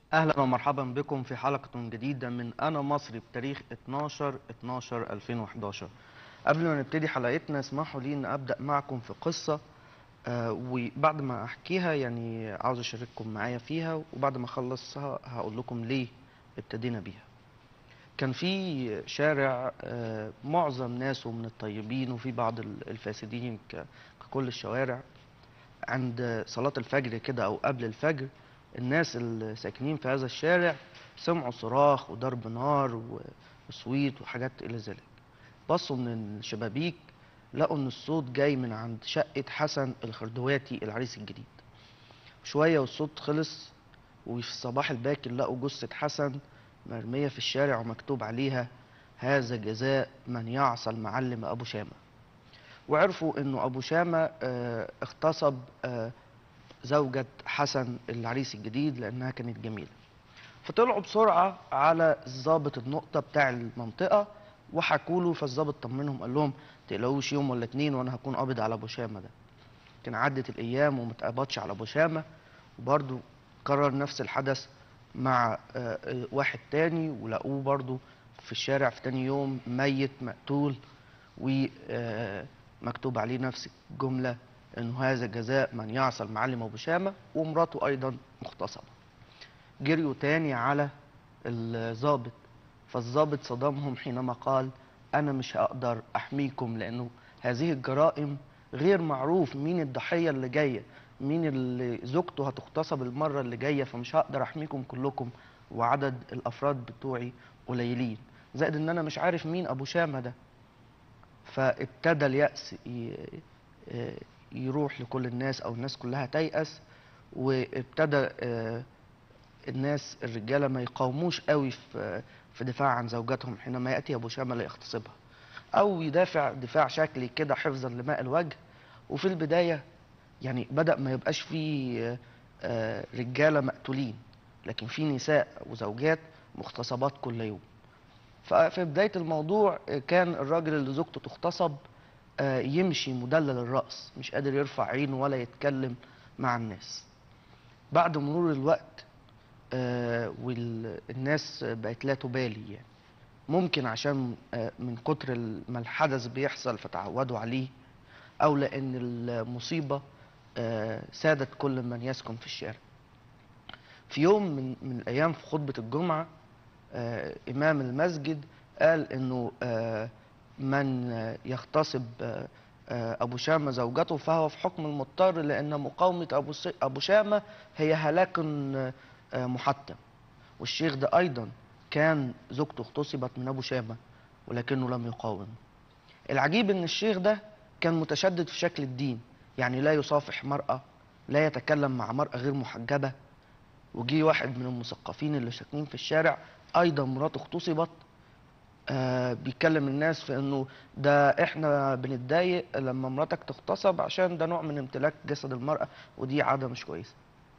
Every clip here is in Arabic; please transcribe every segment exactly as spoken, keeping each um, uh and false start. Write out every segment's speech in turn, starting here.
أهلا ومرحبا بكم في حلقة جديدة من أنا مصري بتاريخ اتناشر اتناشر ألفين وحداشر. قبل ما نبتدي حلقتنا اسمحوا لي أن أبدأ معكم في قصة، آه، وبعد ما أحكيها يعني عاوز أشارككم معايا فيها، وبعد ما أخلصها هقول لكم ليه ابتدينا بيها. كان في شارع، آه، معظم ناسه من الطيبين وفي بعض الفاسدين ك- ككل الشوارع. عند صلاة الفجر كده أو قبل الفجر، الناس اللي ساكنين في هذا الشارع سمعوا صراخ وضرب نار و- وصويت وحاجات إلى ذلك. بصوا من الشبابيك، لقوا إن الصوت جاي من عند شقة حسن الخردواتي العريس الجديد. شوية والصوت خلص، وفي الصباح الباكر لقوا جثة حسن مرمية في الشارع ومكتوب عليها: هذا جزاء من يعصى المعلم أبو شامة. وعرفوا إنه أبو شامة آه، اغتصب آه، زوجة حسن العريس الجديد لأنها كانت جميلة. فطلعوا بسرعة على ضابط النقطة بتاع المنطقة وحكوا له، فالظابط طمنهم قال لهم: تقلقوش، يوم ولا اتنين وانا هكون قابض على ابو شامة ده. كان عدت الايام وما اتقبضش على ابو شامة، وبرضه كرر نفس الحدث مع آه، آه، واحد تاني، ولقوه برضه في الشارع في تاني يوم ميت مقتول، ومكتوب عليه نفس الجملة: انه هذا جزاء من يعصى المعلم ابو شامة، ومراته ايضا مغتصبة. جريوا تاني على الضابط، فالضابط صدمهم حينما قال: انا مش هقدر احميكم، لانه هذه الجرائم غير معروف مين الضحية اللي جاية، مين اللي زوجته هتغتصب المرة اللي جاية، فمش هقدر احميكم كلكم، وعدد الافراد بتوعي قليلين، زائد ان انا مش عارف مين ابو شامة ده. فابتدى اليأس ي- يروح لكل الناس، او الناس كلها تيأس، وابتدى آه، الناس الرجاله ما يقاوموش قوي في في دفاع عن زوجاتهم حينما ياتي ابو شامه ليغتصبها، او يدافع دفاع شكلي كده حفظا لماء الوجه. وفي البدايه يعني بدأ ما يبقاش فيه آه، رجاله مقتولين، لكن في نساء وزوجات مغتصبات كل يوم. ففي بدايه الموضوع آه، كان الراجل اللي زوجته تغتصب آه، يمشي مدلل الرأس، مش قادر يرفع عينه ولا يتكلم مع الناس. بعد مرور الوقت آه، والناس بقت لا تبالي، يعني ممكن عشان آه، من كتر ما الحدث بيحصل فتعودوا عليه، او لان المصيبة آه، سادت كل من يسكن في الشارع. في يوم من من الايام في خطبة الجمعة، آه، امام المسجد قال انه آه، من آه، يغتصب آه، آه، ابو شامة زوجته فهو في حكم المضطر، لان مقاومة ابو س- ابو شامة هي هلاك آه، آه، محتم. والشيخ ده أيضا كان زوجته اغتصبت من أبو شامة ولكنه لم يقاوم. العجيب إن الشيخ ده كان متشدد في شكل الدين، يعني لا يصافح مرأة، لا يتكلم مع مرأة غير محجبة. وجي واحد من المثقفين اللي ساكنين في الشارع أيضا مراته اغتصبت، آه بيكلم الناس في إنه ده إحنا بنتضايق لما مراتك تغتصب عشان ده نوع من امتلاك جسد المرأة، ودي عادة مش كويسة.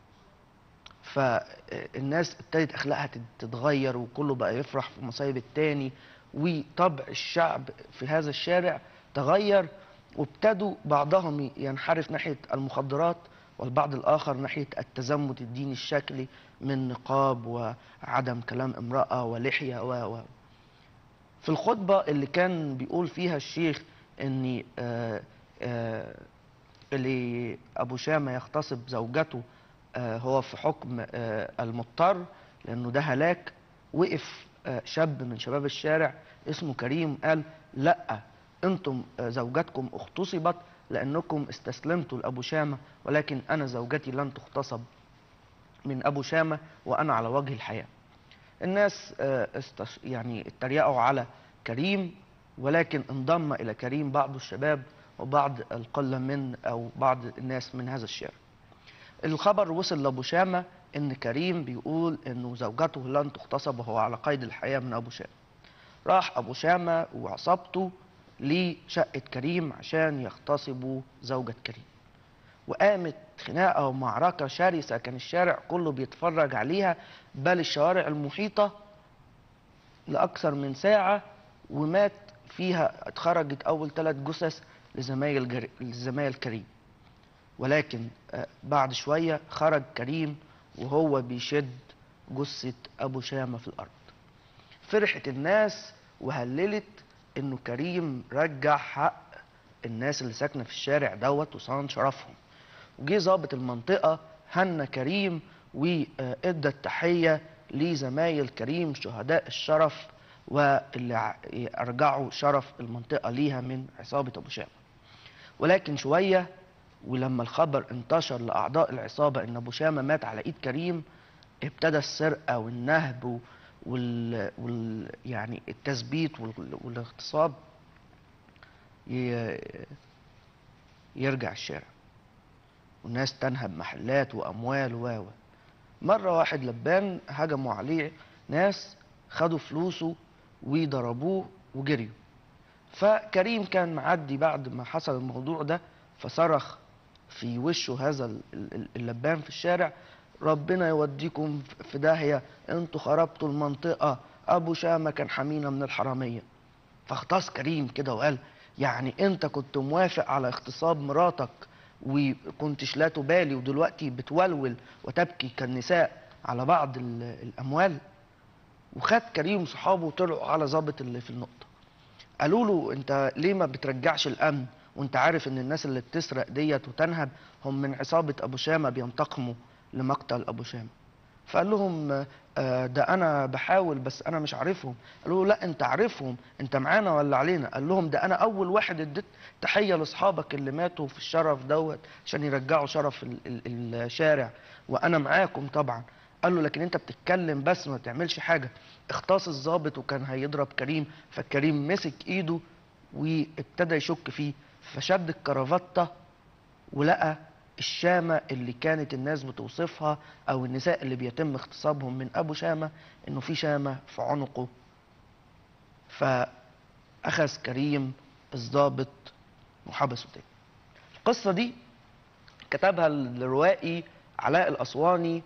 فالناس ابتدت اخلاقها تت- تتغير، وكله بقى يفرح في مصايب التاني، وطبع الشعب في هذا الشارع تغير، وابتدوا بعضهم ينحرف ناحية المخدرات، والبعض الآخر ناحية التزمت الديني الشكلي من نقاب وعدم كلام امرأة ولحية و و في الخطبة اللي كان بيقول فيها الشيخ ان آه، آه، اللي ابو شامة يغتصب زوجته آه، هو في حكم آه، المضطر لانه ده هلاك، وقف آه، شاب من شباب الشارع اسمه كريم قال: لا، انتم آه، زوجاتكم اغتصبت لانكم استسلمتوا لابو شامة، ولكن انا زوجتي لن تغتصب من ابو شامة وانا على وجه الحياة. الناس آه، استش... يعني اتريقوا على كريم، ولكن انضم الى كريم بعض الشباب وبعض القلة من او بعض الناس من هذا الشارع. الخبر وصل لابو شامة ان كريم بيقول انه زوجته لن تغتصب وهو على قيد الحياة من ابو شامة. راح ابو شامة وعصابته لشقة كريم عشان يغتصبوا زوجة كريم، وقامت خناقة ومعركة شرسة كان الشارع كله بيتفرج عليها، بل الشوارع المحيطة، لأكثر من ساعة. ومات فيها، اتخرجت أول ثلاث جثث لزمايل جري... لزمايل كريم. ولكن آه، بعد شوية خرج كريم وهو بيشد جثة أبو شامة في الأرض. فرحت الناس وهللت إنه كريم رجع حق الناس اللي ساكنة في الشارع دوت وصان شرفهم. وجه ضابط المنطقة هنى كريم وادى التحية لزمايل كريم شهداء الشرف واللي أرجعوا شرف المنطقة ليها من عصابة أبو شامة. ولكن شوية ولما الخبر انتشر لأعضاء العصابة إن أبو شامة مات على إيد كريم، ابتدى السرقة والنهب وال... وال... يعني التثبيت وال... والاغتصاب ي... يرجع الشارع، والناس تنهب محلات وأموال و مرة واحد لبان هجموا عليه ناس خدوا فلوسه وضربوه وجريوا. فكريم كان معدي بعد ما حصل الموضوع ده، فصرخ في وشه هذا اللبان في الشارع: ربنا يوديكم في داهية، انتوا خربتوا المنطقة، أبو شامة كان حمينا من الحرامية. فاغتاظ كريم كده وقال: يعني انت كنت موافق على اغتصاب مراتك وكنتش لا تبالي، ودلوقتي بتولول وتبكي كالنساء على بعض الأموال؟ وخد كريم صحابه وطلعوا على ضابط اللي في النقطة، قالوا له: انت ليه ما بترجعش الأمن وانت عارف ان الناس اللي بتسرق ديت وتنهب هم من عصابة أبو شامة بينتقموا لمقتل أبو شامة؟ فقال لهم: ده أنا بحاول بس أنا مش عارفهم. قالوا له: لا أنت عارفهم، أنت معانا ولا علينا؟ قال لهم: ده أنا أول واحد اديت تحية لأصحابك اللي ماتوا في الشرف دوت عشان يرجعوا شرف ال ال الشارع، وأنا معاكم طبعا. قال له: لكن أنت بتتكلم بس ما بتعملش حاجة. اختص الضابط وكان هيضرب كريم، فكريم مسك إيده وابتدى يشك فيه، فشد الكرافتة ولقى الشامة اللي كانت الناس بتوصفها أو النساء اللي بيتم اغتصابهم من أبو شامة، إنه في شامة في عنقه. فأخذ كريم الضابط وحبسه تاني. القصة دي كتبها الروائي علاء الأسواني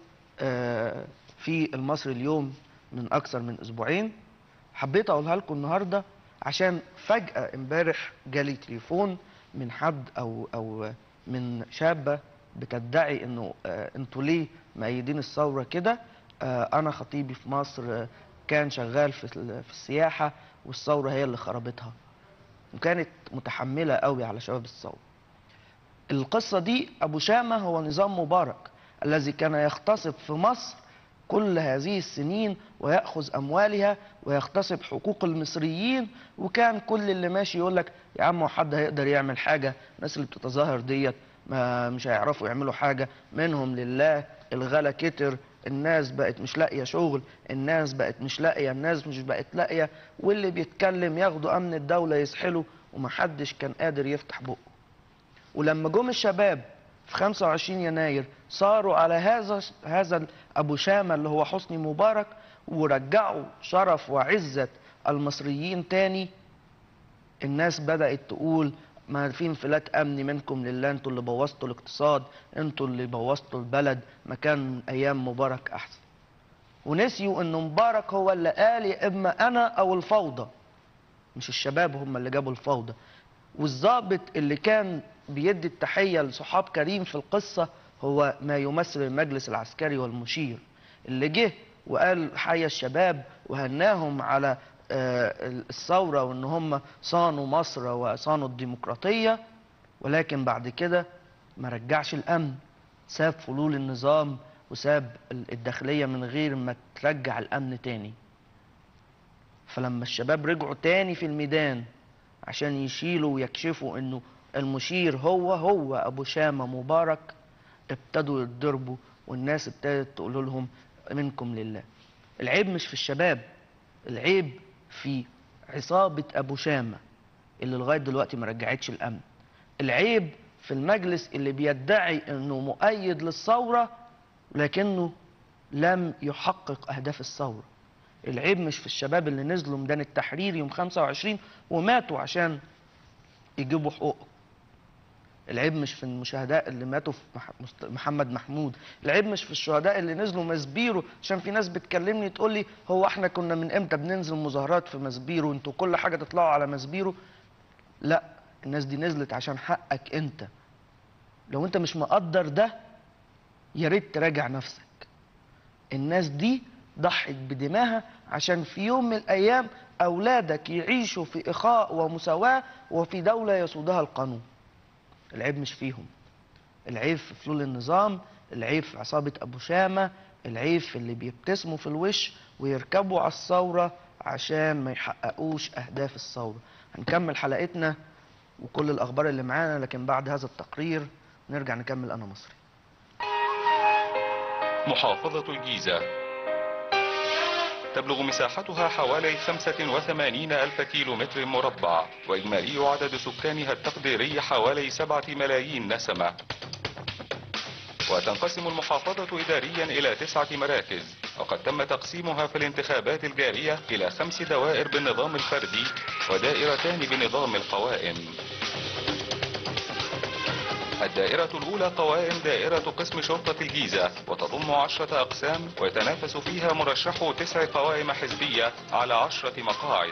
في المصري اليوم من أكثر من أسبوعين. حبيت أقولها لكم النهاردة عشان فجأة امبارح جالي تليفون من حد أو أو من شابة بتدعي انه آه انتوا ليه مأيدين الثورة كده؟ آه انا خطيبي في مصر آه كان شغال في في السياحة والثورة هي اللي خربتها، وكانت متحملة قوي على شباب الثورة. القصة دي ابو شامة هو نظام مبارك الذي كان يغتصب في مصر كل هذه السنين ويأخذ أموالها ويغتصب حقوق المصريين، وكان كل اللي ماشي يقول لك: يا عم حد هيقدر يعمل حاجة؟ الناس اللي بتتظاهر ديت ما مش هيعرفوا يعملوا حاجة، منهم لله، الغلا كتر، الناس بقت مش لاقية شغل، الناس بقت مش لاقية، الناس مش بقت لاقية، واللي بيتكلم ياخدوا أمن الدولة يسحلوا، ومحدش كان قادر يفتح بقه. ولما جم الشباب في خمسة وعشرين يناير صاروا على هذا هذا ابو شامة اللي هو حسني مبارك ورجعوا شرف وعزة المصريين تاني، الناس بدأت تقول: ما في انفلات امني منكم لله، انتوا اللي بوظتوا الاقتصاد، انتوا اللي بوظتوا البلد، مكان ايام مبارك احسن. ونسيوا ان مبارك هو اللي قال: يا اما انا او الفوضى، مش الشباب هم اللي جابوا الفوضى. والضابط اللي كان بيدي التحية لصحاب كريم في القصة هو ما يمثل المجلس العسكري والمشير، اللي جه وقال حيا الشباب وهناهم على الثورة وان هم صانوا مصر وصانوا الديمقراطية. ولكن بعد كده ما رجعش الامن، ساب فلول النظام وساب الداخلية من غير ما ترجع الامن تاني. فلما الشباب رجعوا تاني في الميدان عشان يشيلوا ويكشفوا انه المشير هو هو ابو شامة مبارك، ابتدوا يتضربوا والناس ابتدت تقول لهم: منكم لله. العيب مش في الشباب، العيب في عصابة ابو شامة اللي لغاية دلوقتي ما رجعتش الامن. العيب في المجلس اللي بيدعي انه مؤيد للثورة لكنه لم يحقق اهداف الثورة. العيب مش في الشباب اللي نزلوا ميدان التحرير يوم خمسة وعشرين وماتوا عشان يجيبوا حقوقهم. العيب مش في الشهداء اللي ماتوا في محمد محمود. العيب مش في الشهداء اللي نزلوا مسبيرو، عشان في ناس بتكلمني تقول لي: هو احنا كنا من امتى بننزل مظاهرات في مسبيرو؟ انتوا كل حاجه تطلعوا على مسبيرو. لا، الناس دي نزلت عشان حقك انت. لو انت مش مقدر ده يا ريت تراجع نفسك. الناس دي ضحت بدماها عشان في يوم من الأيام أولادك يعيشوا في إخاء ومساواة وفي دولة يسودها القانون. العيب مش فيهم، العيب في فلول النظام، العيب في عصابة أبو شامة، العيب في اللي بيبتسموا في الوش ويركبوا على الثورة عشان ما يحققوش أهداف الثورة. هنكمل حلقتنا وكل الأخبار اللي معانا، لكن بعد هذا التقرير نرجع نكمل أنا مصري. محافظة الجيزة تبلغ مساحتها حوالي خمسة وثمانين ألف كيلو متر مربع، وإجمالي عدد سكانها التقديري حوالي سبعة ملايين نسمة. وتنقسم المحافظة إداريا إلى تسعة مراكز، وقد تم تقسيمها في الانتخابات الجارية إلى خمس دوائر بالنظام الفردي ودائرتان بنظام القوائم. الدائرة الأولى قوائم دائرة قسم شرطة الجيزة، وتضم عشرة أقسام ويتنافس فيها مرشحو تسع قوائم حزبية على عشرة مقاعد.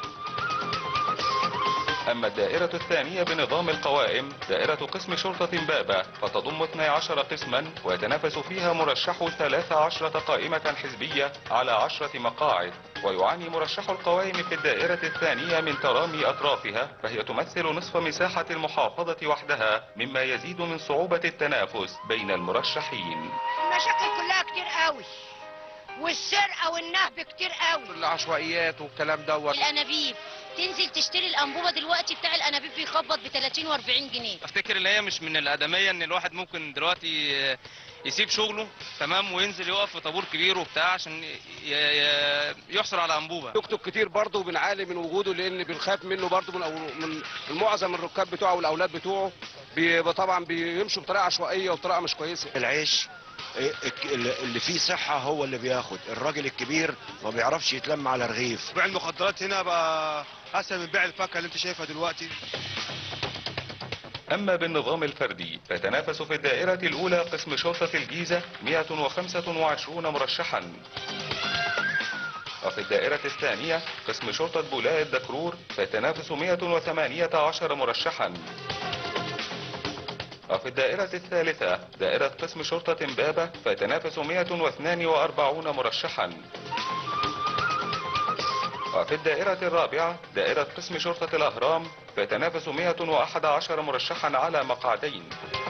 أما الدائرة الثانية بنظام القوائم دائرة قسم شرطة بابا، فتضم اثني عشر قسما ويتنافس فيها مرشحو ثلاث عشرة قائمة حزبية على عشرة مقاعد. ويعاني مرشح القوائم في الدائرة الثانية من ترامي أطرافها، فهي تمثل نصف مساحة المحافظة وحدها، مما يزيد من صعوبة التنافس بين المرشحين. المشاكل كلها كتير قوي، والسرقة والنهب كتير قوي، العشوائيات والكلام دوت. الانابيب، تنزل تشتري الانبوبه دلوقتي بتاع الانابيب بيخبط ب ثلاثين واربعين جنيه. افتكر ان هي مش من الادميه ان الواحد ممكن دلوقتي يسيب شغله تمام وينزل يقف في طابور كبير وبتاع عشان يحصل على انبوبه. توك توك كتير برضه وبنعاني من وجوده لان بنخاف منه برضه من من معظم الركاب بتوعه والاولاد بتوعه طبعا بيمشوا بطريقه عشوائيه وبطريقه مش كويسه. العيش اللي فيه صحة هو اللي بياخد، الراجل الكبير ما بيعرفش يتلم على رغيف. بيع المخدرات هنا بقى أسهل من بيع الفاكهة اللي انت شايفها دلوقتي. أما بالنظام الفردي فتنافس في الدائرة الأولى قسم شرطة الجيزة مئة وخمسة وعشرين مرشحا، وفي الدائرة الثانية قسم شرطة بولاء الدكرور فتنافس مئة وثمانية عشر مرشحا، وفي الدائرة الثالثة دائرة قسم شرطة بابا فتنافس مئة واثنين وأربعين مرشحا، وفي الدائرة الرابعة دائرة قسم شرطة الأهرام فتنافس مئة وأحد عشر مرشحا على مقعدين،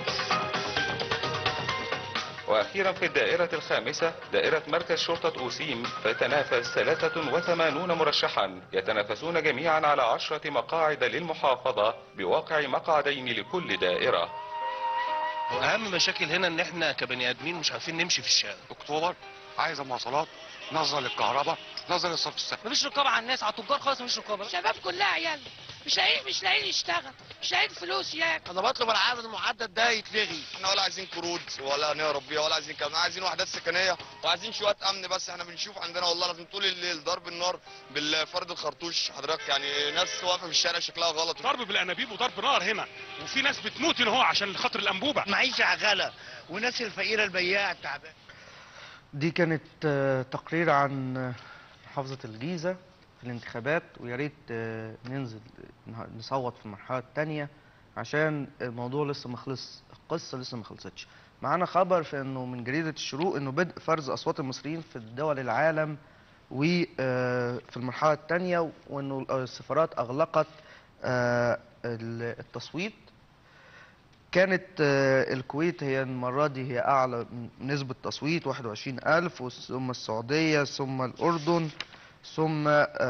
وأخيرا في الدائرة الخامسة دائرة مركز شرطة أوسيم فتنافس ثلاثة وثمانين مرشحا يتنافسون جميعا على عشرة مقاعد للمحافظة بواقع مقعدين لكل دائرة. واهم مشاكل هنا ان احنا كبني ادمين مش عارفين نمشي في الشارع. اكتوبر عايزه مواصلات، نظره للكهرباء، نظره للصرف الصحي. مفيش رقابه على الناس، على التجار خالص مفيش رقابه. الشباب كلها عيال مش لاقيين مش لاقيين يشتغل، مش لاقيين فلوس ياكل. انا بطلب العدد المحدد ده يتلغي. احنا ولا عايزين قروض ولا نهرب بيها ولا عايزين كمان، عايزين وحدات سكنيه وعايزين شويه امن بس. احنا بنشوف عندنا والله لازم طول الليل ضرب النار بالفرد الخرطوش حضرتك، يعني ناس واقفه في الشارع شكلها غلط. ضرب بالانابيب وضرب نار هنا، وفي ناس بتموت هنا هو عشان خاطر الانبوبه. معيشه غلا والناس الفقيره البياع التعبان. دي كانت تقرير عن محافظة الجيزة في الانتخابات، ويا ريت ننزل نصوت في المرحلة الثانية عشان الموضوع لسه ما خلص، القصة لسه ما خلصتش. معانا خبر في انه من جريدة الشروق انه بدء فرز اصوات المصريين في دول العالم وفي المرحلة الثانية، وانه السفارات اغلقت التصويت. كانت الكويت هي المرة دي هي أعلى نسبة تصويت واحد وعشرين ألف، ثم السعودية ثم الأردن ثم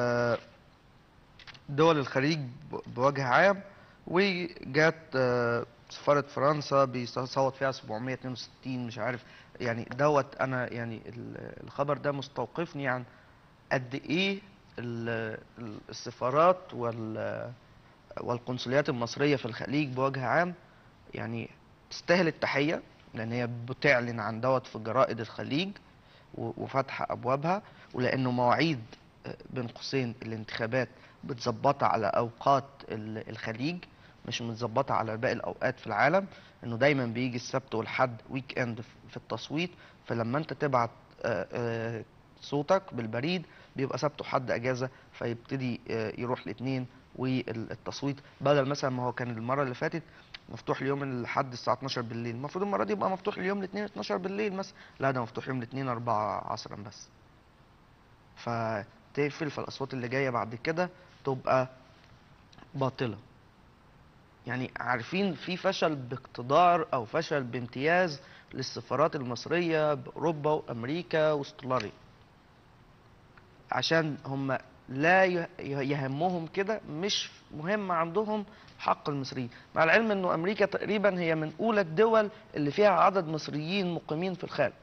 دول الخليج بوجه عام، وجات سفارة فرنسا بيصوت فيها سبعمائة واثنين وستين مش عارف يعني دوت. أنا يعني الخبر ده مستوقفني عن قد إيه السفارات والقنصليات المصرية في الخليج بوجه عام يعني تستاهل التحية، لأن هي بتعلن عن دوت في جرائد الخليج وفتح أبوابها، ولأنه مواعيد بين قوسين الانتخابات بتظبطها على أوقات الخليج مش متظبطة على باقي الأوقات في العالم، إنه دايما بيجي السبت والحد ويك إند في التصويت. فلما أنت تبعت صوتك بالبريد بيبقى سبت وحد أجازة، فيبتدي يروح الاثنين والتصويت، بدل مثلا ما هو كان المرة اللي فاتت مفتوح اليوم الاحد الساعه اتناشر بالليل، المفروض المره دي يبقى مفتوح اليوم الاثنين اتناشر بالليل مثلا، لا ده مفتوح يوم الاثنين اربعة عصرا بس. فتقفل، فالاصوات اللي جايه بعد كده تبقى باطله. يعني عارفين في فشل باقتدار او فشل بامتياز للسفارات المصريه باوروبا وامريكا واستراليا، عشان هم لا يهمهم كده، مش مهم عندهم حق المصريين، مع العلم انه امريكا تقريبا هي من اولى الدول اللي فيها عدد مصريين مقيمين في الخارج،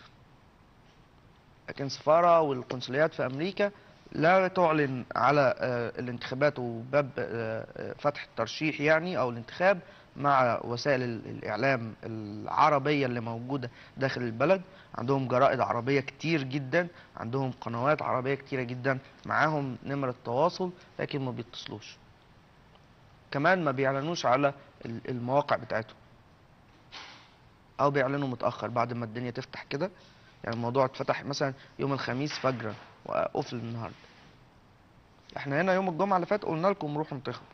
لكن السفاره والقنصليات في امريكا لا تعلن على الانتخابات وباب فتح الترشيح يعني او الانتخاب مع وسائل الاعلام العربيه اللي موجوده داخل البلد. عندهم جرائد عربيه كتير جدا، عندهم قنوات عربيه كتيره جدا، معاهم نمره تواصل لكن ما بيتصلوش، كمان ما بيعلنوش على المواقع بتاعتهم او بيعلنوا متاخر بعد ما الدنيا تفتح كده. يعني الموضوع اتفتح مثلا يوم الخميس فجرا وقفل النهارده. احنا هنا يوم الجمعه اللي فات قلنا لكم روحوا انتخبوا.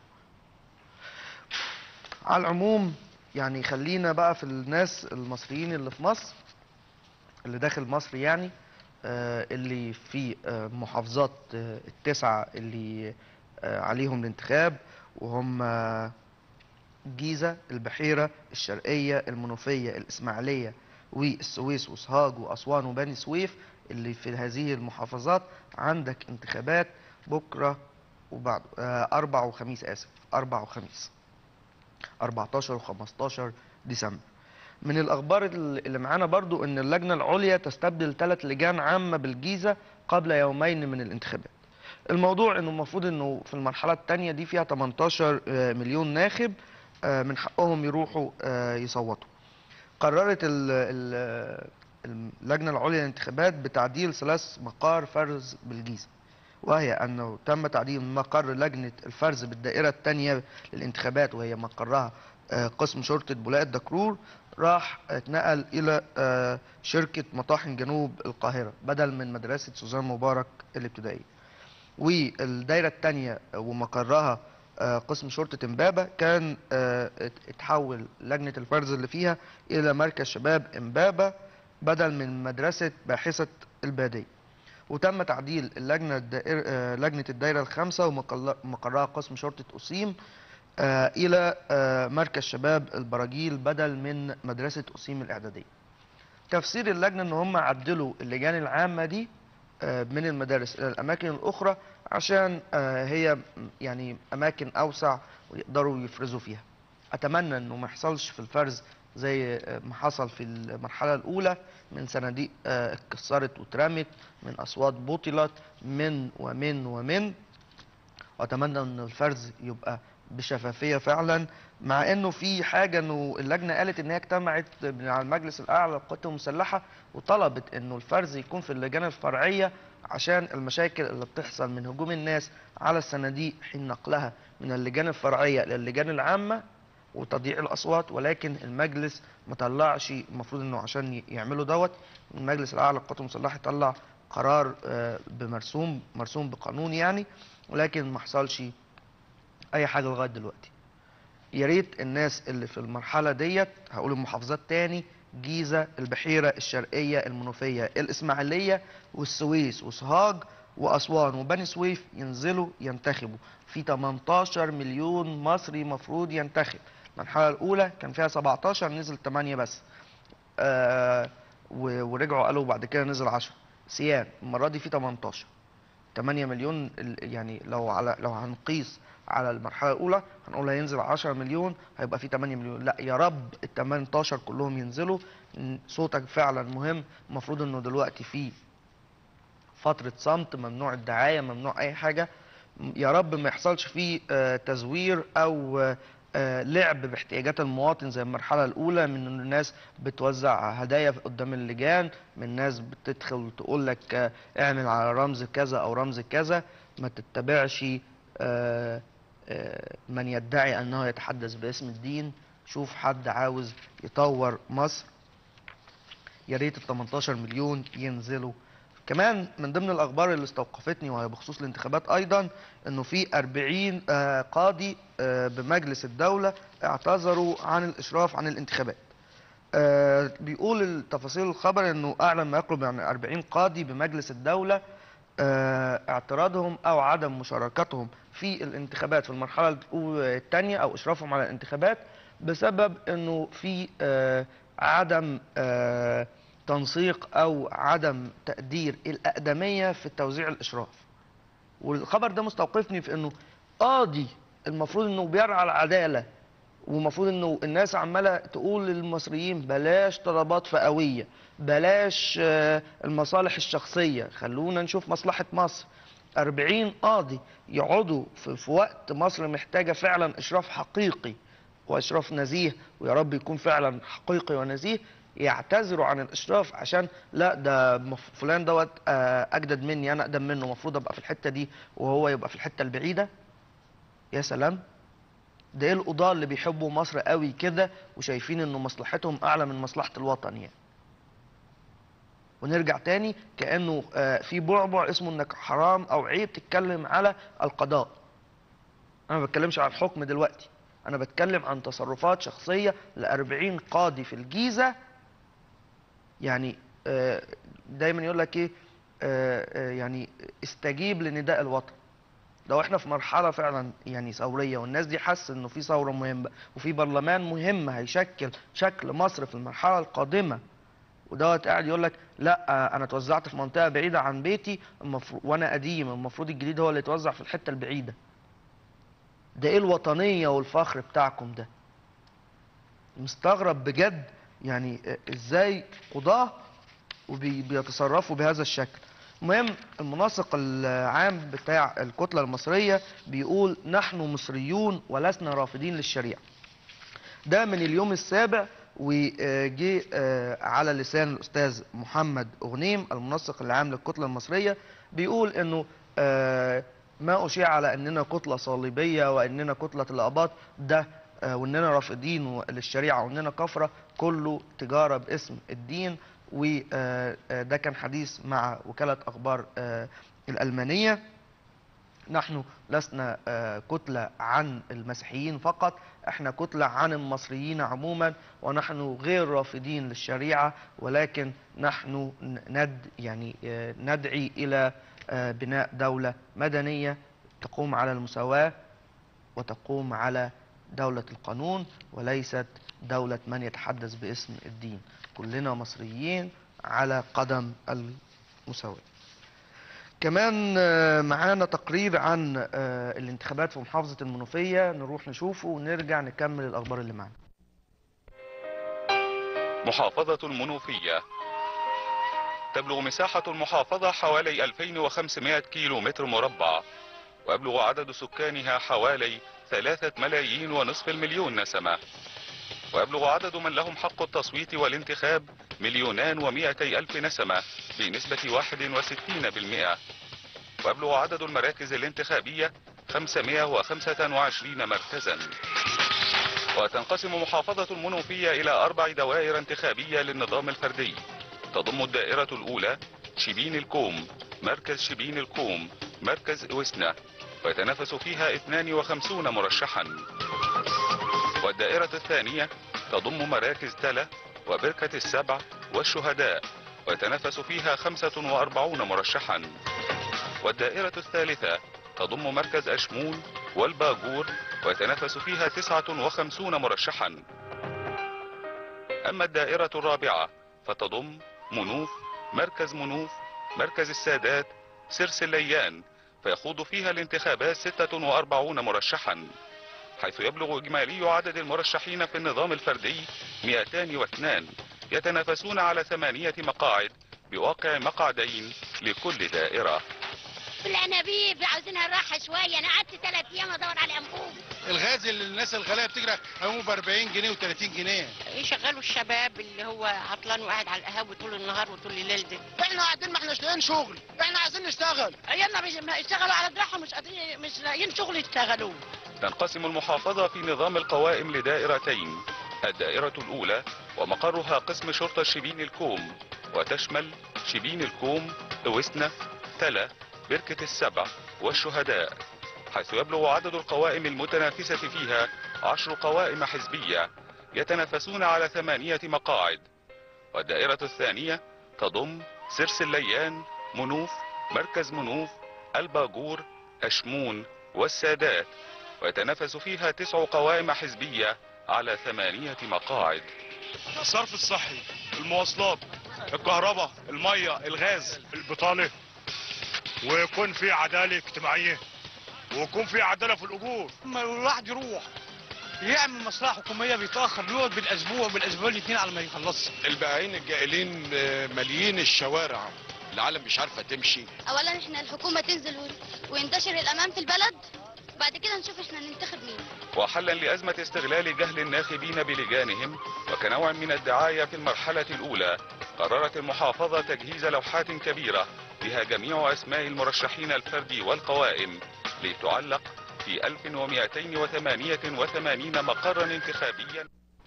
على العموم يعني خلينا بقى في الناس المصريين اللي في مصر، اللي داخل مصر يعني، آه اللي في آه محافظات آه التسعه اللي آه عليهم الانتخاب، وهم آه الجيزه، البحيره، الشرقيه، المنوفيه، الاسماعيليه والسويس وسوهاج واسوان وبني سويف. اللي في هذه المحافظات عندك انتخابات بكره وبعد آه اربع وخميس، اسف اربع وخميس اربعتاشر وخمستاشر ديسمبر. من الاخبار اللي معانا برضو ان اللجنه العليا تستبدل ثلاث لجان عامه بالجيزه قبل يومين من الانتخابات. الموضوع انه المفروض انه في المرحله الثانيه دي فيها تمنتاشر مليون ناخب من حقهم يروحوا يصوتوا. قررت اللجنه العليا للانتخابات بتعديل ثلاث مقار فرز بالجيزه، وهي أنه تم تعديل مقر لجنة الفرز بالدائرة الثانية للانتخابات وهي مقرها قسم شرطة بولاق دكرور، راح اتنقل إلى شركة مطاحن جنوب القاهرة بدل من مدرسة سوزان مبارك الابتدائية. والدائرة الثانية ومقرها قسم شرطة امبابة كان اتحول لجنة الفرز اللي فيها إلى مركز شباب امبابة بدل من مدرسة باحثة البادية. وتم تعديل اللجنة الدائر... لجنة الدائرة الخامسة ومقرها قسم شرطة أسيم إلى مركز شباب البراجيل بدل من مدرسة أسيم الإعدادية. تفسير اللجنة إن هم عدلوا اللجان العامة دي من المدارس إلى الأماكن الأخرى عشان هي يعني أماكن أوسع ويقدروا يفرزوا فيها. أتمنى إنه ما يحصلش في الفرز زي ما حصل في المرحلة الأولى من صناديق اتكسرت واترمت، من أصوات بطلت، من ومن ومن وأتمنى إن الفرز يبقى بشفافية فعلا. مع إنه في حاجة إنه اللجنة قالت إن هي اجتمعت على المجلس الأعلى للقوات المسلحة وطلبت إنه الفرز يكون في اللجان الفرعية عشان المشاكل اللي بتحصل من هجوم الناس على الصناديق حين نقلها من اللجان الفرعية إلى اللجان العامة وتضييع الاصوات. ولكن المجلس ما طلعش، المفروض انه عشان يعملوا دوت المجلس الاعلى للقوات المسلحه يطلع قرار بمرسوم مرسوم بقانون يعني، ولكن ما حصلش اي حاجه لغايه دلوقتي. يا ريت الناس اللي في المرحله ديت، هقول المحافظات تاني: جيزه، البحيره، الشرقيه، المنوفيه، الاسماعيليه والسويس وسوهاج واسوان وبني سويف ينزلوا ينتخبوا. في تمنتاشر مليون مصري مفروض ينتخب. المرحله الاولى كان فيها سبعتاشر، نزل تمانية بس، آه ورجعوا قالوا بعد كده نزل عشرة. سيان المره دي في تمنتاشر، تمانية مليون. يعني لو على لو هنقيس على المرحله الاولى هنقول هينزل عشرة مليون، هيبقى في تمانية مليون. لا يا رب ال تمنتاشر كلهم ينزلوا. صوتك فعلا مهم. المفروض انه دلوقتي في فتره صمت، ممنوع الدعايه، ممنوع اي حاجه. يا رب ما يحصلش فيه آه تزوير او آه لعب باحتياجات المواطن زي المرحله الاولى، من ان الناس بتوزع هدايا قدام اللجان، من ناس بتدخل تقول لك آه اعمل على رمز كذا او رمز كذا. ما تتبعش آه آه من يدعي انه يتحدث باسم الدين. شوف حد عاوز يطور مصر، يا ريت ال تمنتاشر مليون ينزلوا. كمان من ضمن الاخبار اللي استوقفتني وهي بخصوص الانتخابات ايضا انه في اربعين قاضي بمجلس الدوله اعتذروا عن الاشراف عن الانتخابات. بيقول التفاصيل الخبر انه اعلى ما يقرب عن اربعين قاضي بمجلس الدوله آه، اعتراضهم او عدم مشاركتهم في الانتخابات في المرحله الثانيه او اشرافهم على الانتخابات بسبب انه في آه، عدم آه، تنسيق او عدم تقدير الاقدميه في توزيع الاشراف. والخبر ده مستوقفني في انه قاضي المفروض انه بيرعى العداله، ومفروض انه الناس عماله تقول للمصريين بلاش طلبات فئويه، بلاش آه، المصالح الشخصيه، خلونا نشوف مصلحه مصر. أربعين قاضي يقعدوا في, في وقت مصر محتاجه فعلا اشراف حقيقي واشراف نزيه، ويا رب يكون فعلا حقيقي ونزيه، يعتذروا عن الاشراف عشان لا ده مف- فلان دوت آه، اجدد مني، انا اقدم منه، المفروض ابقى في الحته دي وهو يبقى في الحته البعيده. يا سلام، ده ايه القضاة اللي بيحبوا مصر قوي كده وشايفين انه مصلحتهم اعلى من مصلحة الوطن يعني. ونرجع تاني كأنه آه، في بعبع اسمه انك حرام او عيب تتكلم على القضاء. انا ما بتكلمش عن الحكم دلوقتي، انا بتكلم عن تصرفات شخصية لأربعين قاضي في الجيزة. يعني آه، دايما يقول لك ايه، آه، آه، يعني استجيب لنداء الوطن. لو احنا في مرحله فعلا يعني ثوريه والناس دي حاسه انه في ثوره مهمه وفي برلمان مهم هيشكل شكل مصر في المرحله القادمه، ودوت قاعد يقول لك لا انا اتوزعت في منطقه بعيده عن بيتي المفروض وانا قديم، المفروض الجديد هو اللي يتوزع في الحته البعيده. ده ايه الوطنيه والفخر بتاعكم ده؟ مستغرب بجد يعني ازاي قضاه وبيتصرفوا بهذا الشكل. المهم المنسق العام بتاع الكتلة المصرية بيقول نحن مصريون ولسنا رافضين للشريعة. ده من اليوم السابع، وجي على لسان الأستاذ محمد أغنيم المنسق العام للكتلة المصرية بيقول انه آه، ما أشيع على اننا كتلة صليبية واننا كتلة الآباط ده آه، واننا رافضين للشريعة واننا كفرة، كله تجارة باسم الدين. وده كان حديث مع وكالة أخبار آه، الألمانية. نحن لسنا آه، كتلة عن المسيحيين فقط، احنا كتلة عن المصريين عموما، ونحن غير رافضين للشريعة، ولكن نحن ند يعني آه، ندعي إلى آه، بناء دولة مدنية تقوم على المساواة وتقوم على دولة القانون وليست دولة من يتحدث باسم الدين. كلنا مصريين على قدم المساواة. كمان آه، معانا تقرير عن آه، الانتخابات في محافظة المنوفية، نروح نشوفه ونرجع نكمل الأخبار اللي معانا. محافظة المنوفية تبلغ مساحة المحافظة حوالي ألفين وخمسمائة كيلو متر مربع، ويبلغ عدد سكانها حوالي ثلاثة ملايين ونصف المليون نسمة، ويبلغ عدد من لهم حق التصويت والانتخاب مليونان ومئتي ألف نسمة بنسبة واحد وستين بالمئة، ويبلغ عدد المراكز الانتخابية خمسمائة وخمسة وعشرين مركزا. وتنقسم محافظة المنوفية إلى أربع دوائر انتخابية للنظام الفردي، تضم الدائرة الأولى شبين الكوم، مركز شبين الكوم، مركز إوسنا، ويتنافس فيها اثنان وخمسين مرشحا. والدائرة الثانية تضم مراكز تلا وبركة السبع والشهداء، ويتنافس فيها خمسة وأربعين مرشحا. والدائرة الثالثة تضم مركز أشمون والباجور، ويتنافس فيها تسعة وخمسين مرشحا. أما الدائرة الرابعة فتضم منوف، مركز منوف، مركز السادات، سرس الليان، فيخوض فيها الانتخابات ستة وأربعين مرشحا، حيث يبلغ إجمالي عدد المرشحين في النظام الفردي مئتان واثنين، يتنافسون على ثمانية مقاعد بواقع مقعدين لكل دائرة. الانابيب عاوزينها راحه شويه، انا قعدت ثلاث ايام ادور على انبوب. الغاز اللي الناس الغاليه بتجري هم ب أربعين جنيه و30 جنيه. يشغلوا الشباب اللي هو عطلان وقاعد على القهاوي طول النهار وطول الليل ده. احنا قاعدين ما احناش لاقيين شغل، احنا عايزين نشتغل. عيالنا بيشتغلوا على دراعهم مش قادرين، مش لاقيين شغل يشتغلوه. تنقسم المحافظة في نظام القوائم لدائرتين، الدائرة الأولى ومقرها قسم شرطة شبين الكوم، وتشمل شبين الكوم، اوسنا، تلا، بركة السبع والشهداء، حيث يبلغ عدد القوائم المتنافسة فيها عشر قوائم حزبية يتنافسون على ثمانية مقاعد. والدائرة الثانية تضم سرس الليان، منوف، مركز منوف، الباجور، أشمون والسادات، ويتنافس فيها تسع قوائم حزبية على ثمانية مقاعد. الصرف الصحي، المواصلات، الكهرباء، المية، الغاز، البطالة، ويكون في عدالة اجتماعية، ويكون في عدالة في الأجور. اما الواحد يروح يعمل مصلحه حكوميه بيتاخر، بيقعد بالاسبوع بالاسبوع الاثنين على ما يخلصها. البائعين الجائلين ماليين الشوارع، العالم مش عارفه تمشي. اولا احنا الحكومه تنزل وينتشر الامان في البلد، بعد كده نشوف احنا ننتخب مين. وحلا لأزمة استغلال جهل الناخبين بلجانهم وكنوع من الدعاية في المرحلة الأولى، قررت المحافظة تجهيز لوحات كبيرة بها جميع أسماء المرشحين الفردي والقوائم لتعلق في ألف ومئتين وثمانية وثمانين مقرا انتخابيا.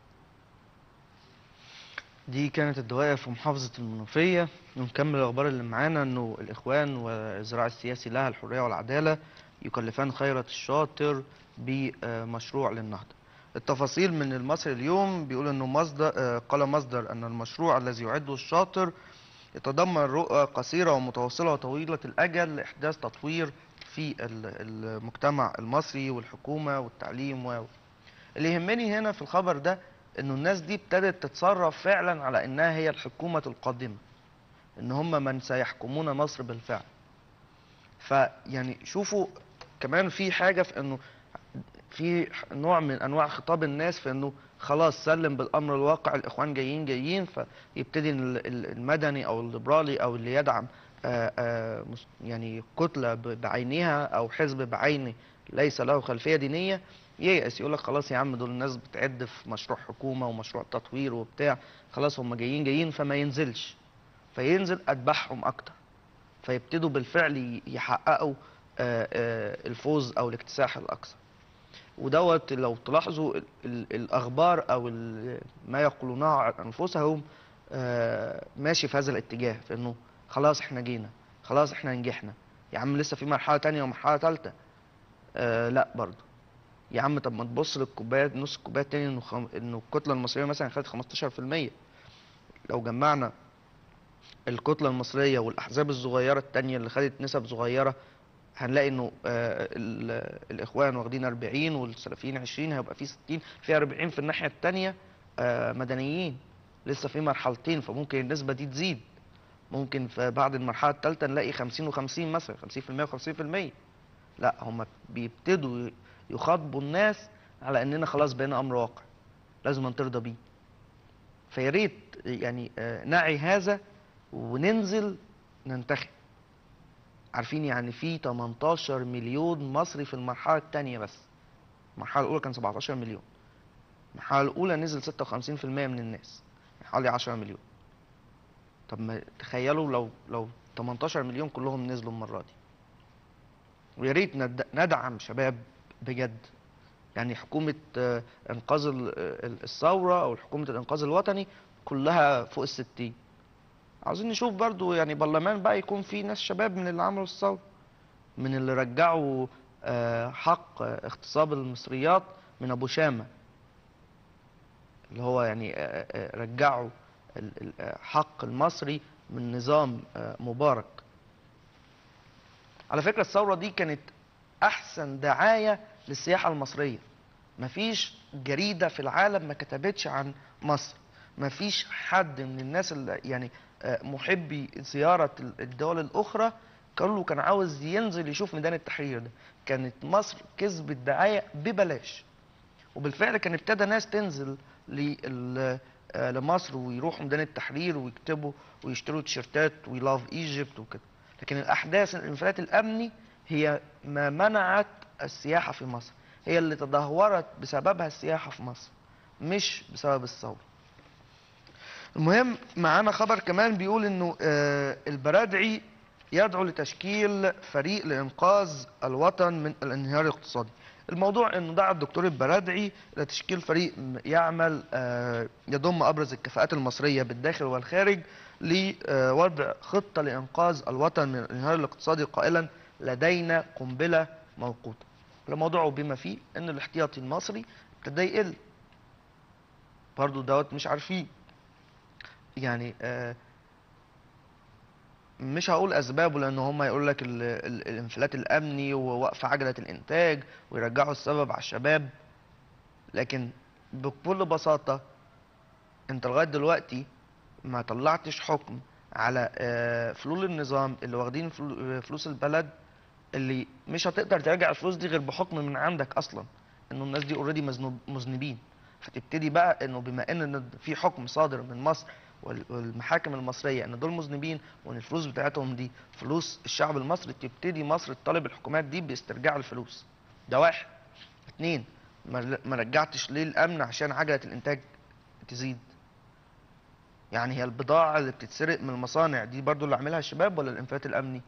دي كانت الدوائر في محافظة المنوفية. ونكمل الأخبار اللي معانا. إنه الإخوان والزراع السياسي لها الحرية والعدالة يكلفان خيرت الشاطر بمشروع للنهضة. التفاصيل من المصري اليوم بيقول إنه مصدر قال مصدر أن المشروع الذي يعده الشاطر يتضمن رؤى قصيرة ومتوسطة وطويلة الأجل لإحداث تطوير في المجتمع المصري والحكومة والتعليم. و اللي يهمني هنا في الخبر ده إنه الناس دي ابتدت تتصرف فعلا على إنها هي الحكومة القادمة، إن هم من سيحكمون مصر بالفعل. فيعني شوفوا كمان في حاجة في إنه في نوع من أنواع خطاب الناس في إنه خلاص سلم بالأمر الواقع، الإخوان جايين جايين، فيبتدي المدني أو الليبرالي أو اللي يدعم آآ آآ يعني كتلة بعينها أو حزب بعينه ليس له خلفية دينية ييأس، يقول لك خلاص يا عم دول الناس بتعد في مشروع حكومة ومشروع تطوير وبتاع، خلاص هم جايين جايين فما ينزلش، فينزل أتبعهم أكتر، فيبتدوا بالفعل يحققوا آآ آآ الفوز أو الاكتساح الأكثر. ودوت لو تلاحظوا ال ال الأخبار أو ما يقولونه عن أنفسهم ماشي في هذا الاتجاه، في إنه خلاص إحنا جينا، خلاص إحنا نجحنا، يا عم لسه في مرحلة تانية ومرحلة تالتة. آه لا برضه يا عم، طب ما تبص للكوباية نص الكوباية التاني، إنه خم... إنه الكتلة المصرية مثلا خدت خمستاشر في المية. لو جمعنا الكتلة المصرية والأحزاب الصغيرة التانية اللي خدت نسب صغيرة هنلاقي إنه آه الإخوان واخدين أربعين والسلفيين عشرين، هيبقى في ستين، في أربعين في الناحية التانية آه مدنيين، لسه في مرحلتين، فممكن النسبة دي تزيد، ممكن في بعد المرحلة الثالثة نلاقي خمسين وخمسين مثلا، خمسين في المية وخمسين في المية. لا هم بيبتدوا يخاطبوا الناس على اننا خلاص بقينا امر واقع لازم نرضى بيه. فيا ريت يعني نعي هذا وننزل ننتخب. عارفين يعني في تمنتاشر مليون مصري في المرحلة الثانية بس، المرحلة الأولى كان سبعتاشر مليون، المرحلة الأولى نزل ستة وخمسين في المية من الناس، حوالي عشرة مليون. طب ما تخيلوا لو لو تمنتاشر مليون كلهم نزلوا المرة دي. ويا ريت ندعم شباب بجد، يعني حكومة انقاذ الثورة او حكومة الانقاذ الوطني كلها فوق الستين. عاوزين نشوف برضو يعني برلمان بقى يكون فيه ناس شباب من اللي عملوا الثورة، من اللي رجعوا حق اغتصاب المصريات من ابو شامة، اللي هو يعني رجعوا حق المصري من نظام مبارك. على فكرة الثورة دي كانت أحسن دعاية للسياحة المصرية. مفيش جريدة في العالم ما كتبتش عن مصر، مفيش حد من الناس اللي يعني محبي زيارة الدول الأخرى كله كان عاوز ينزل يشوف ميدان التحرير ده. كانت مصر كسبت دعاية ببلاش، وبالفعل كان ابتدى ناس تنزل لمصر ويروحوا ميدان التحرير ويكتبوا ويشتروا تيشيرتات وي لاف ايجيبت وكده. لكن الأحداث الانفلات الأمني هي ما منعت السياحة في مصر، هي اللي تدهورت بسببها السياحة في مصر، مش بسبب الثورة. المهم معانا خبر كمان بيقول إنه البرادعي يدعو لتشكيل فريق لإنقاذ الوطن من الانهيار الاقتصادي. الموضوع إنه دعا الدكتور البرادعي لتشكيل فريق يعمل يضم أبرز الكفاءات المصرية بالداخل والخارج لوضع خطة لإنقاذ الوطن من الانهيار الاقتصادي، قائلا لدينا قنبلة موقوتة. الموضوع بما فيه ان الاحتياطي المصري ابتدى يقل برضه، دوت مش عارفين يعني آه مش هقول اسبابه، لان هم يقول لك ال- ال- الانفلات الامني ووقف عجله الانتاج ويرجعوا السبب على الشباب. لكن بكل بساطه انت لغايه دلوقتي ما طلعتش حكم على آه، فلول النظام اللي واخدين فلو- فلوس البلد، اللي مش هتقدر تراجع الفلوس دي غير بحكم من عندك اصلا انه الناس دي اوريدي مذنبين. فتبتدي بقى انه بما ان في حكم صادر من مصر وال- والمحاكم المصريه ان دول مذنبين وان الفلوس بتاعتهم دي فلوس الشعب المصري، تبتدي مصر تطالب الحكومات دي باسترجاع الفلوس. ده واحد. اتنين، ما ما رجعتش ليه الامن عشان عجله الانتاج تزيد؟ يعني هي البضاعه اللي بتتسرق من المصانع دي برضو اللي عاملها الشباب ولا الانفلات الامني؟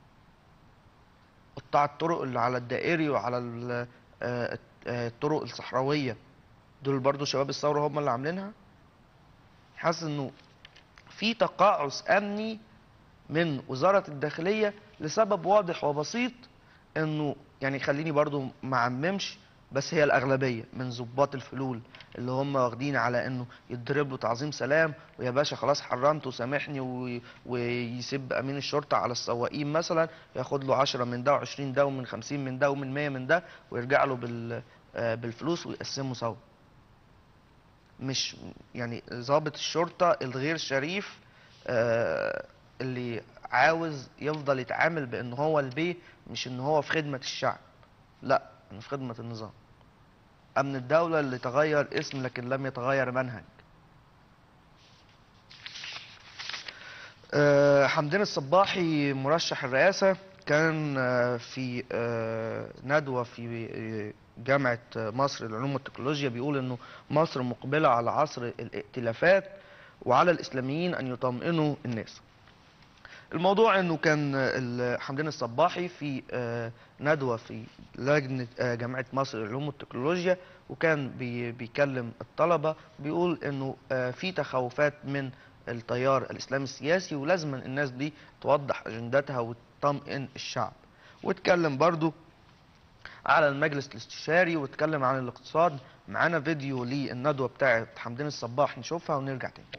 قطاع الطرق اللي على الدائري وعلى ال- آه، آه، الطرق الصحراويه دول برضو شباب الثوره هم اللي عاملينها؟ حاسس انه في تقاعس امني من وزاره الداخليه لسبب واضح وبسيط، انه يعني خليني برضو ما اعممش، بس هي الاغلبيه من ضباط الفلول اللي هم واخدين على انه يتضرب له تعظيم سلام ويا باشا خلاص حرمت وسامحني، وي- ويسب امين الشرطه على السواقين مثلا، ياخد له عشرة من ده و20 ده ومن خمسين من ده ومن مية من ده ويرجع له بال آه، بالفلوس ويقسموا سوا. مش يعني ضابط الشرطه الغير شريف آه، اللي عاوز يفضل يتعامل بان هو البيه، مش ان هو في خدمه الشعب، لا، انه في خدمه النظام. امن الدوله اللي تغير اسم لكن لم يتغير منهج. آه، حمدين الصباحي مرشح الرئاسه كان آه، في آه، ندوه في آه، جامعه مصر للعلوم والتكنولوجيا بيقول انه مصر مقبله على عصر الائتلافات وعلى الاسلاميين ان يطمئنوا الناس. الموضوع انه كان ال- حمدين الصباحي في آه، ندوه في لجنه آه، جامعه مصر للعلوم والتكنولوجيا، وكان بي- بيكلم الطلبه، بيقول انه آه، في تخوفات من التيار الاسلامي السياسي ولازم الناس دي توضح اجنداتها وتطمئن الشعب. واتكلم برضو على المجلس الاستشاري واتكلم عن الاقتصاد. معانا فيديو للندوه بتاعه حمدين الصباح نشوفها ونرجع تاني.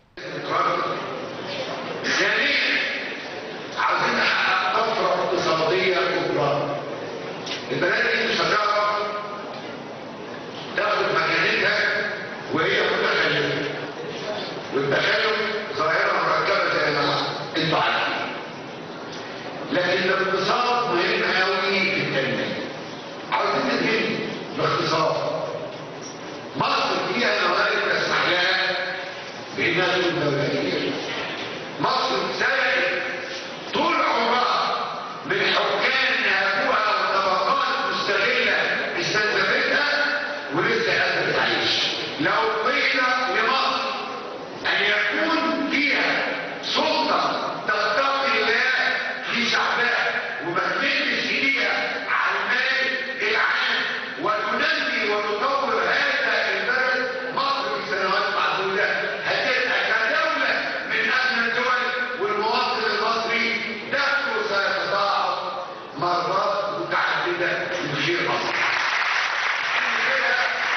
عاوزين نحقق طفره اقتصاديه كبرى. البلد دي مش هتعرف تاخد مكانتها وهي متخلفه. والتخلف ظاهره مركبه زي ما انتوا عارفين. لكن الاقتصاد مهم قوي في التنميه. عاوزين ننهي باختصار. مصر فيها موارد تسمح لها بانها تكون دوليه. مصر سبقت طول عمرها من حكام نهبوها وطبقات مستغله استنزفتها ولسه قادره تعيش. لو قيل لمصر ان يكون فيها سلطه تتقي الله في شعبها وما تمدش ايديها على المال العام وتنمي وتطور هذا البلد، مصر في سنوات معدوده هتبقى كدوله من اغنى الدول، والمواطن المصري دخله سيتضاعف مرات متعدده من خير مصر. كده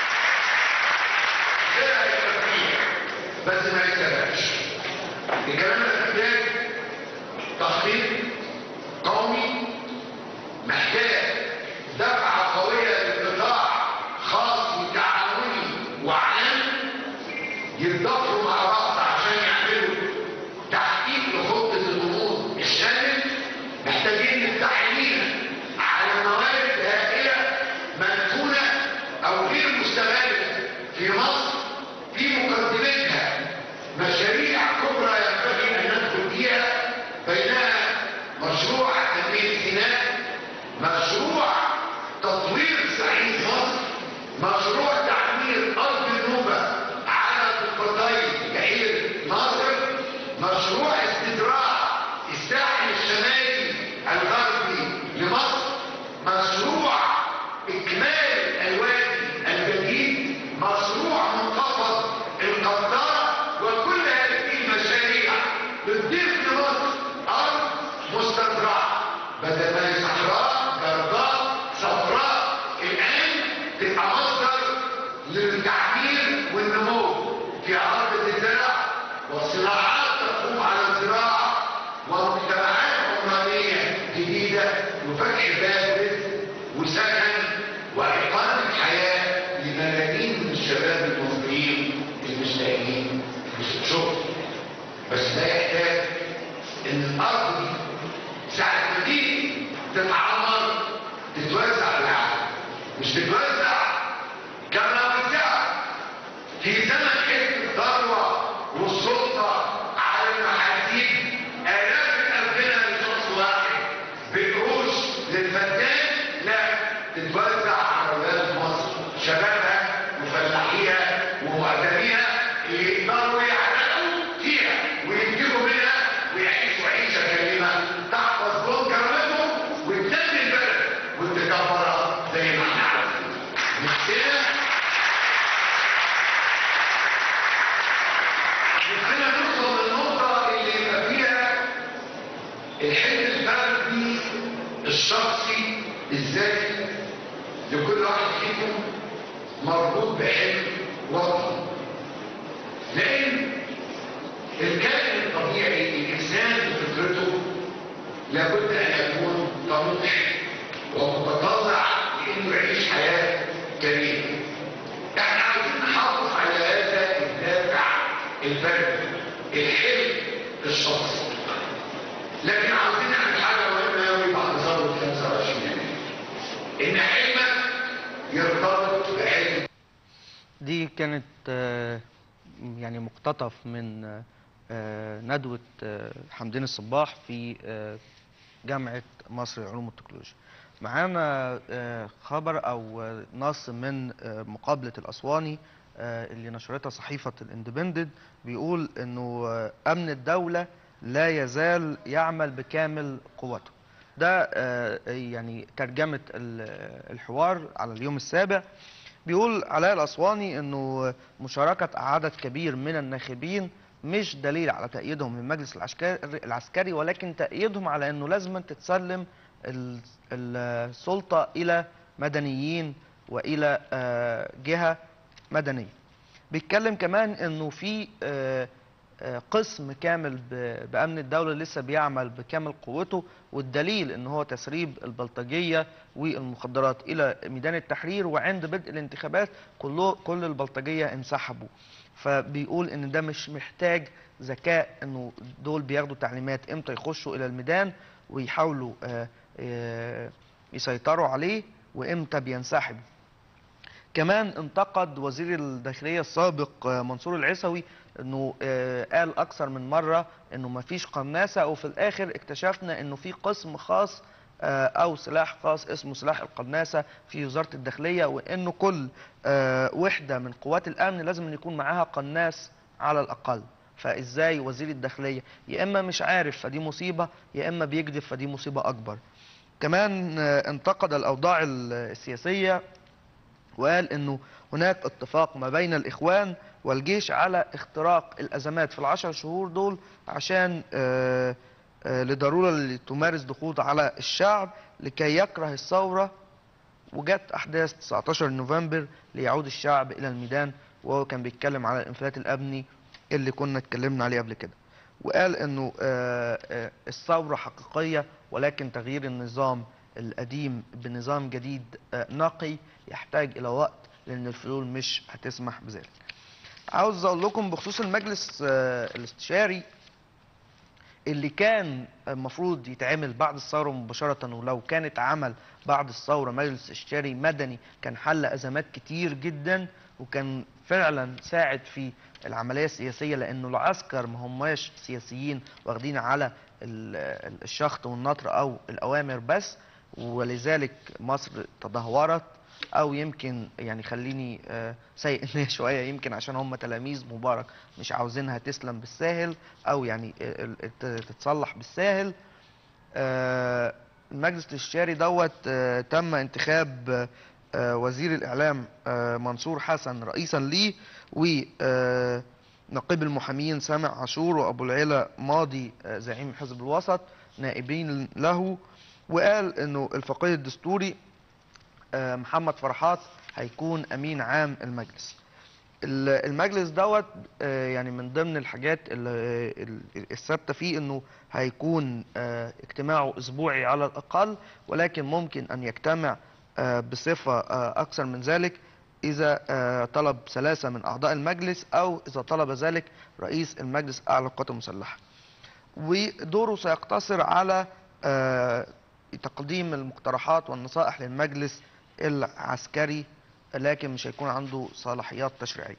كده هيبقى فيه بس ما يستبعدش. الكلام ده محتاج تخطيط قومي، محتاج دفعه قويه للقطاع خاص وتعاوني وعام يتضافروا مع بعض عشان يعملوا تحقيق لخطه النمو الشامل. محتاجين نفتح عينينا على موارد هائله مدفونه او غير مستغله في مصر، في مقدمتها مشاريع كبرى ينبغي ان ندخل فيها، بينها مشروع تنميه سيناء، مشروع تطوير صعيد مصر، مشروع تعمير ارض النوبه على ضفتي بحيره ناصر، مشروع استزراع الساحل الشمالي الغربي لمصر، مشروع اكمال الوادي الجديد، مشروع منخفض القطاره. وكل هذه المشاريع بتضيف لمصر ارض مستزرعه بدل ما هي صحراء جرداء صفراء، الان تبقى مصدر للتعمير والنمو في ارض الزراعه والصناعات تقوم على الزراعه ومجتمعات باب رزق وسكن وإقامة حياة لملايين من الشباب المصريين المستهلكين بالشغل. بس ده يحتاج إن الأرض دي ساعة ما تيجي تتعمر تتوزع بالعقل، مش تتوزع كما وزعت في زمن حزب الثروة والسلطة على المحاسيب آلاف الألفية لشخص واحد بقروش للفدان. لا، تتوزع على ولاد مصر، شبابها وفلاحيها ومؤدبيها اللي يقدروا يعتقوا فيها وينتجوا منها ويعيشوا عيشة كريمة تحفظ لهم كرامتهم وتنمي البلد وتكبرها زي ما احنا عاوزين. نفسنا نفسنا نوصل للنقطة اللي يبقى فيها الحلم الفردي الشخصي الذاتي لكل واحد فيكم مربوط بحلم وطني. لأن الكائن الطبيعي الإنسان بفطرته لابد أن يكون طموح ومتطلع لأنه يعيش حياة كريمة. احنا عاوزين نحافظ على هذا الدافع الفردي الحلم الشخصي، لكن عاوزين نعمل حاجة مهمة أوي بعد ثورة خمسة وعشرين يناير، إن حلمك يرتبط بحلم. دي كانت آه، يعني مقتطف من آه، ندوة آه، حمدين الصباح في آه، جامعة مصر للعلوم والتكنولوجيا. معانا آه، خبر أو آه، نص من آه، مقابلة الأسواني آه، اللي نشرتها صحيفة الاندبندنت، بيقول إنه آه، أمن الدولة لا يزال يعمل بكامل قوته. ده آه، يعني ترجمة ال- الحوار على اليوم السابع. بيقول علاء الأسواني انه مشاركة عدد كبير من الناخبين مش دليل على تأييدهم للمجلس العسكري العسكري ولكن تأييدهم على انه لازم تتسلم ال- السلطة الى مدنيين والى آه، جهة مدنية. بيتكلم كمان انه في آه، آه، قسم كامل ب- بأمن الدولة لسه بيعمل بكامل قوته، والدليل ان هو تسريب البلطجية والمخدرات الى ميدان التحرير، وعند بدء الانتخابات كله كل البلطجية انسحبوا. فبيقول ان ده مش محتاج ذكاء، انه دول بياخدوا تعليمات امتى يخشوا الى الميدان ويحاولوا آه، آه، يسيطروا عليه وامتى بينسحبوا. كمان انتقد وزير الداخلية السابق آه، منصور العيسوي انه آه، قال اكثر من مرة انه ما فيش قناصة، وفي الاخر اكتشفنا انه في قسم خاص آه، او سلاح خاص اسمه سلاح القناصة في وزارة الداخلية، وانه كل آه، وحدة من قوات الامن لازم أن يكون معاها قناص على الاقل. فازاي وزير الداخلية يا اما مش عارف فدي مصيبة، يا اما بيكذب فدي مصيبة اكبر. كمان آه، انتقد الاوضاع السياسية وقال انه هناك اتفاق ما بين الاخوان والجيش على اختراق الازمات في العشر شهور دول عشان آه، آه، لضرورة اللي تمارس ضغوط على الشعب لكي يكره الثورة، وجت احداث تسعة عشر نوفمبر ليعود الشعب الى الميدان. وهو كان بيتكلم على الانفلات الامني اللي كنا اتكلمنا عليه قبل كده، وقال انه آه، آه، الثورة حقيقية ولكن تغيير النظام القديم بنظام جديد آه، نقي يحتاج الى وقت لان الفلول مش هتسمح بذلك. عاوز اقول لكم بخصوص المجلس آه، الاستشاري اللي كان المفروض يتعمل بعد الثورة مباشرة، ولو كان اتعمل بعد الثورة مجلس استشاري مدني كان حل ازمات كتير جدا وكان فعلا ساعد في العملية السياسية، لانه العسكر ما هماش سياسيين واخدين على ال- الشخط والنطر او الاوامر بس، ولذلك مصر تدهورت. او يمكن يعني خليني آه، سيء النية شوية، يمكن عشان هم تلاميذ مبارك مش عاوزينها تسلم بالساهل او يعني آه، ال- ت- تتصلح بالساهل. آه، المجلس الاستشاري دوت آه، تم انتخاب آه، آه، وزير الاعلام آه، منصور حسن رئيسا ليه، ونقيب المحامين سامع عاشور وابو العلا ماضي آه، زعيم حزب الوسط نائبين له. وقال انه الفقيه الدستوري آه، محمد فرحات هيكون امين عام المجلس. ال- المجلس دوت آه، يعني من ضمن الحاجات ال- ال- الثابته فيه انه هيكون آه، اجتماعه اسبوعي على الاقل، ولكن ممكن ان يجتمع آه، بصفه آه، اكثر من ذلك اذا آه، طلب ثلاثه من اعضاء المجلس او اذا طلب ذلك رئيس المجلس الاعلى للقوات المسلحه. ودوره سيقتصر على آه، تقديم المقترحات والنصائح للمجلس العسكري، لكن مش هيكون عنده صلاحيات تشريعية.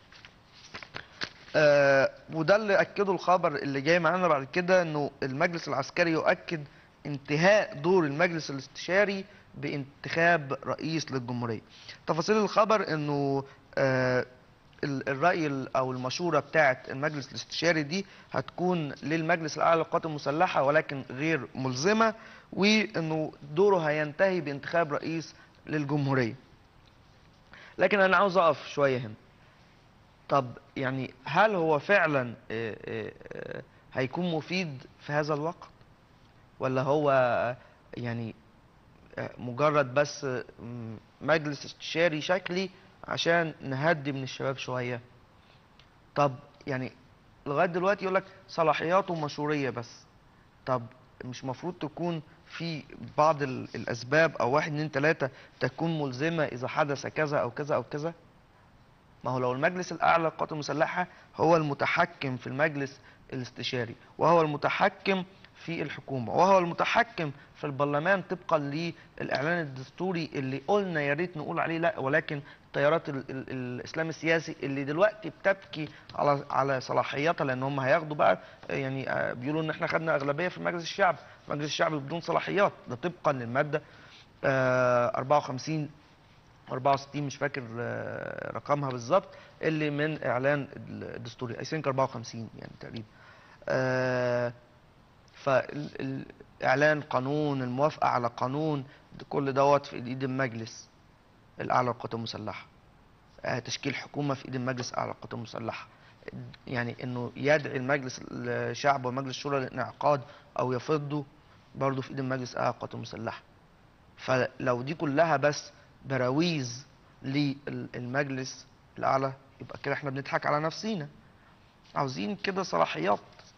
آه، وده اللي أكده الخبر اللي جاي معانا بعد كده، إنه المجلس العسكري يؤكد انتهاء دور المجلس الاستشاري بانتخاب رئيس للجمهورية. تفاصيل الخبر إنه آه، ال- الرأي ال- أو المشورة بتاعة المجلس الاستشاري دي هتكون للمجلس الأعلى للقوات المسلحة ولكن غير ملزمة، وإنه دوره هينتهي بانتخاب رئيس للجمهورية. لكن أنا عاوز أقف شوية هنا. طب يعني هل هو فعلا آه، آه، آه، هيكون مفيد في هذا الوقت، ولا هو آه، يعني آه، مجرد بس آه، م- مجلس استشاري شكلي عشان نهدي من الشباب شوية؟ طب يعني لغاية دلوقتي يقولك صلاحياته مشورية بس. طب مش مفروض تكون في بعض ال- الأسباب أو واحد اتنين تلاتة تكون ملزمة إذا حدث كذا أو كذا أو كذا؟ ما هو لو المجلس الأعلى للقوات المسلحة هو المتحكم في المجلس الاستشاري، وهو المتحكم في الحكومة، وهو المتحكم في البرلمان طبقا للإعلان الدستوري اللي قلنا يا ريت نقول عليه لا، ولكن تيارات ال ال الإسلام السياسي اللي دلوقتي بتبكي على على صلاحياتها، لأن هم هياخدوا بقى يعني آه، بيقولوا إن إحنا خدنا أغلبية في مجلس الشعب، مجلس الشعب بدون صلاحيات، ده طبقا للمادة آه، أربعة وخمسين أربعة وستين مش فاكر آه، رقمها بالظبط، اللي من اعلان الدستوري اي ثينك أربعة وخمسين يعني تقريبا. آه، فالاعلان قانون، الموافقه على قانون، ده كل دوت في ايد المجلس الاعلى للقوات المسلحه. آه، تشكيل حكومه في ايد المجلس الاعلى للقوات المسلحه. يعني انه يدعي المجلس الشعب ومجلس الشورى للانعقاد او يفضوا برضه في ايد المجلس الاعلى للقوات المسلحه. فلو دي كلها بس براويز للمجلس الأعلى يبقى كده احنا بنضحك على نفسينا. عاوزين كده صلاحيات.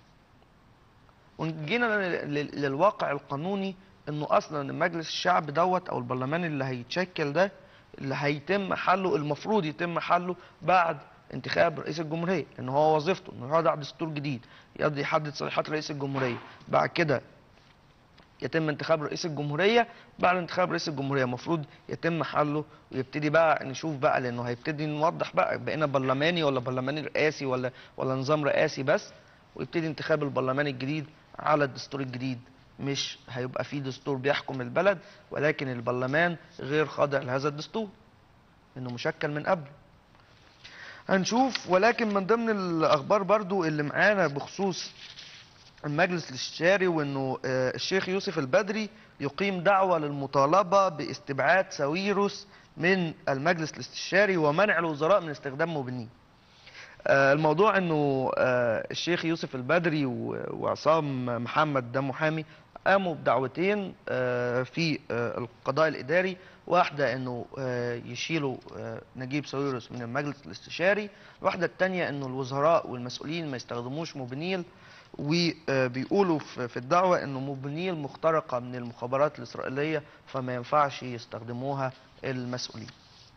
وجينا لل- للواقع القانوني انه اصلا المجلس الشعب دوت او البرلمان اللي هيتشكل ده اللي هيتم حله، المفروض يتم حله بعد انتخاب رئيس الجمهورية، لان هو وظيفته انه يضع دستور جديد يقضي يحدد صلاحيات رئيس الجمهورية. بعد كده يتم انتخاب رئيس الجمهورية. بعد انتخاب رئيس الجمهورية المفروض يتم حله ويبتدي بقى نشوف بقى، لأنه هيبتدي نوضح بقى بقينا برلماني ولا برلماني رئاسي ولا ولا نظام رئاسي بس، ويبتدي انتخاب البرلمان الجديد على الدستور الجديد. مش هيبقى فيه دستور بيحكم البلد، ولكن البرلمان غير خاضع لهذا الدستور انه مشكل من قبل. هنشوف. ولكن من ضمن الأخبار برضو اللي معانا بخصوص المجلس الاستشاري، وانه آه، الشيخ يوسف البدري يقيم دعوة للمطالبة باستبعاد ساويرس من المجلس الاستشاري ومنع الوزراء من استخدام مبنيه. آه، الموضوع انه آه، الشيخ يوسف البدري و- وعصام محمد ده محامي قاموا بدعوتين آه، في آه، القضاء الاداري. واحدة انه آه، يشيلوا آه، نجيب ساويرس من المجلس الاستشاري، الواحدة التانية انه الوزراء والمسؤولين ما يستخدموش موبينيل. وبيقولوا في في الدعوة انه موبينيل مخترقة من المخابرات الاسرائيلية فما ينفعش يستخدموها المسؤولين.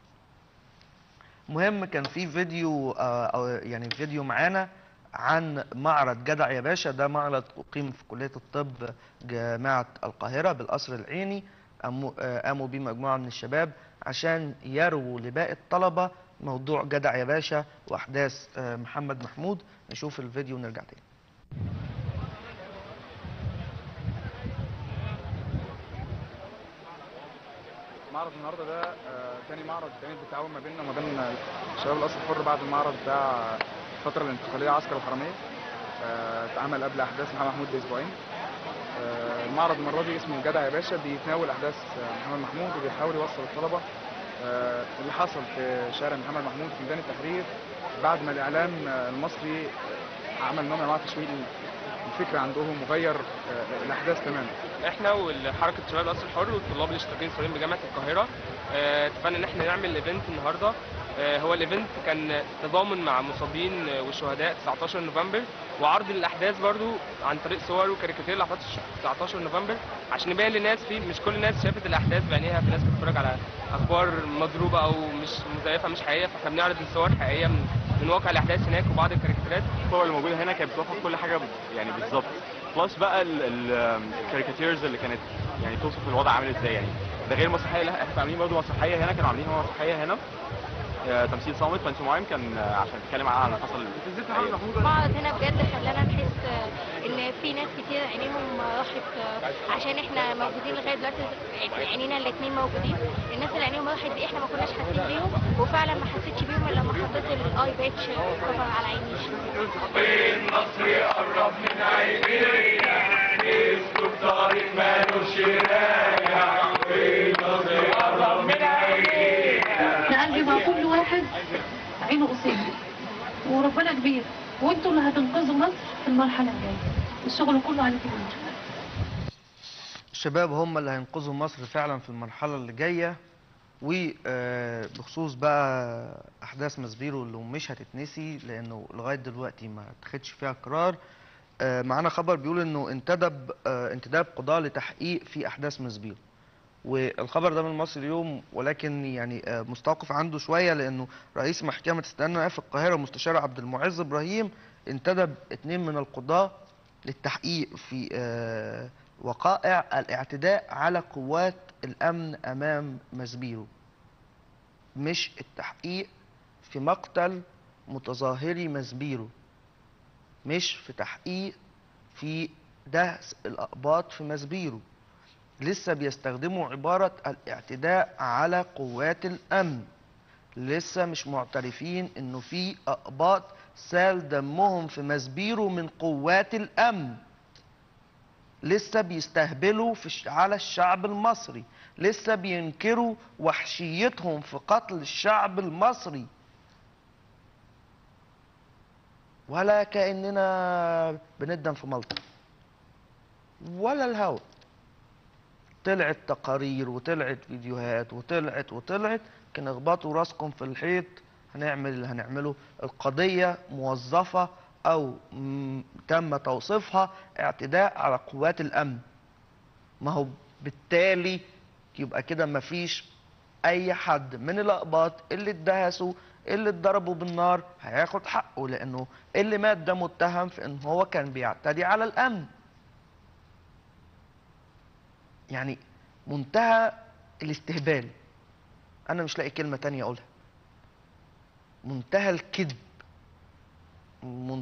مهم كان في فيديو آه، او يعني فيديو معانا عن معرض جدع يا باشا. ده معرض اقيم في كلية الطب جامعة القاهرة بالقصر العيني. قاموا آه، قاموا بيه مجموعة من الشباب عشان يرووا لباقي الطلبة موضوع جدع يا باشا واحداث آه، محمد محمود. نشوف الفيديو ونرجع تاني. معرض النهارده ده آه، تاني معرض كان بالتعاون ما بيننا وما بين شباب القصر الحر بعد المعرض بتاع الفترة الانتقالية عسكر الحرمية. آه، اتعمل قبل أحداث محمد محمود بأسبوعين. آه، المعرض المرة دي اسمه جدع يا باشا، بيتناول أحداث آه، محمد محمود وبيحاول يوصل الطلبة آه، اللي حصل في شارع محمد محمود في ميدان التحرير بعد ما الإعلام آه، المصري آه، عمل نوع من أنواع تشويه الفكرة عندهم وغير آه، الأحداث تماما. احنا وحركه شباب القصر الحر والطلاب الاشتراكيين الصغيرين بجامعه القاهره اه، اتفقنا ان احنا نعمل ايفنت النهارده هو الايفنت كان تضامن مع مصابين والشهداء تسعتاشر نوفمبر، وعرض الاحداث برضو عن طريق صور وكاريكاتير لاحداث تسعتاشر نوفمبر عشان يبين للناس، في مش كل الناس شافت الاحداث بعينيها، في ناس بتتفرج على اخبار مضروبه او مش مزيفه مش حقيقيه، فاحنا بنعرض الصور حقيقيه من, من واقع الاحداث هناك وبعض الكاريكاتيرات. الصور اللي موجوده هنا كانت بتوضح كل حاجه يعني بالظبط، بلس بقى الكاريكاتيرز اللي كانت يعني توصف الوضع عامل ازاي يعني. ده غير المسرحيه اللي احنا عاملين برضه مسرحيه هنا، كانوا عاملين مسرحيه هنا آه، تمثيل صامت بانتومايم كان آه، عشان تتكلم عن اللي حصل. المعرض هنا بجد خلانا نحس آه، ان في ناس كتير عينيهم راحت آه، عشان احنا موجودين لغايه دلوقتي، يعني عينينا الاثنين موجودين. الناس اللي عينيهم راحت دي احنا ما كناش حاسين بيهم، وفعلا ما حسيتش بيهم الا لما حطيت الاي باتش كفر على عيني. مصر يقرب من عينينا اسلوب طريق مالوش راجع، مصر يقرب من عينينا. انا قلبي مع كل واحد عينه قصير، وربنا كبير، وانتوا اللي هتنقذوا مصر في المرحله الجايه. الشغل كله عليكم انتوا. الشباب هم اللي هينقذوا مصر فعلا في المرحله اللي جايه. وبخصوص بقى احداث ماسبيرو اللي مش هتتنسي لانه لغايه دلوقتي ما اتخدش فيها قرار، معانا خبر بيقول انه انتدب انتداب قضاة لتحقيق في احداث ماسبيرو، والخبر ده من مصر اليوم، ولكن يعني مستوقف عنده شويه لانه رئيس محكمه استئناف في القاهره المستشار عبد المعز ابراهيم انتدب اثنين من القضاة للتحقيق في وقائع الاعتداء على قوات الامن امام ماسبيرو، مش التحقيق في مقتل متظاهري ماسبيرو، مش في تحقيق في دهس الاقباط في ماسبيرو. لسه بيستخدموا عبارة الاعتداء على قوات الامن، لسه مش معترفين انه في اقباط سال دمهم في ماسبيرو من قوات الامن، لسه بيستهبلوا في على الشعب المصري، لسه بينكروا وحشيتهم في قتل الشعب المصري، ولا كأننا بندم في ملطة ولا الهوا. طلعت تقارير وطلعت فيديوهات وطلعت وطلعت كان اخبطوا راسكم في الحيط، هنعمل اللي هنعمله. القضية موظفة او تم توصيفها اعتداء على قوات الامن، ما هو بالتالي يبقى كده مفيش اي حد من الاقباط اللي اتدهسوا اللي اتضربوا بالنار هياخد حقه، لانه اللي مات ده متهم في ان هو كان بيعتدي على الامن. يعني منتهى الاستهبال، انا مش لاقي كلمة تانية اقولها، منتهى الكذب. من...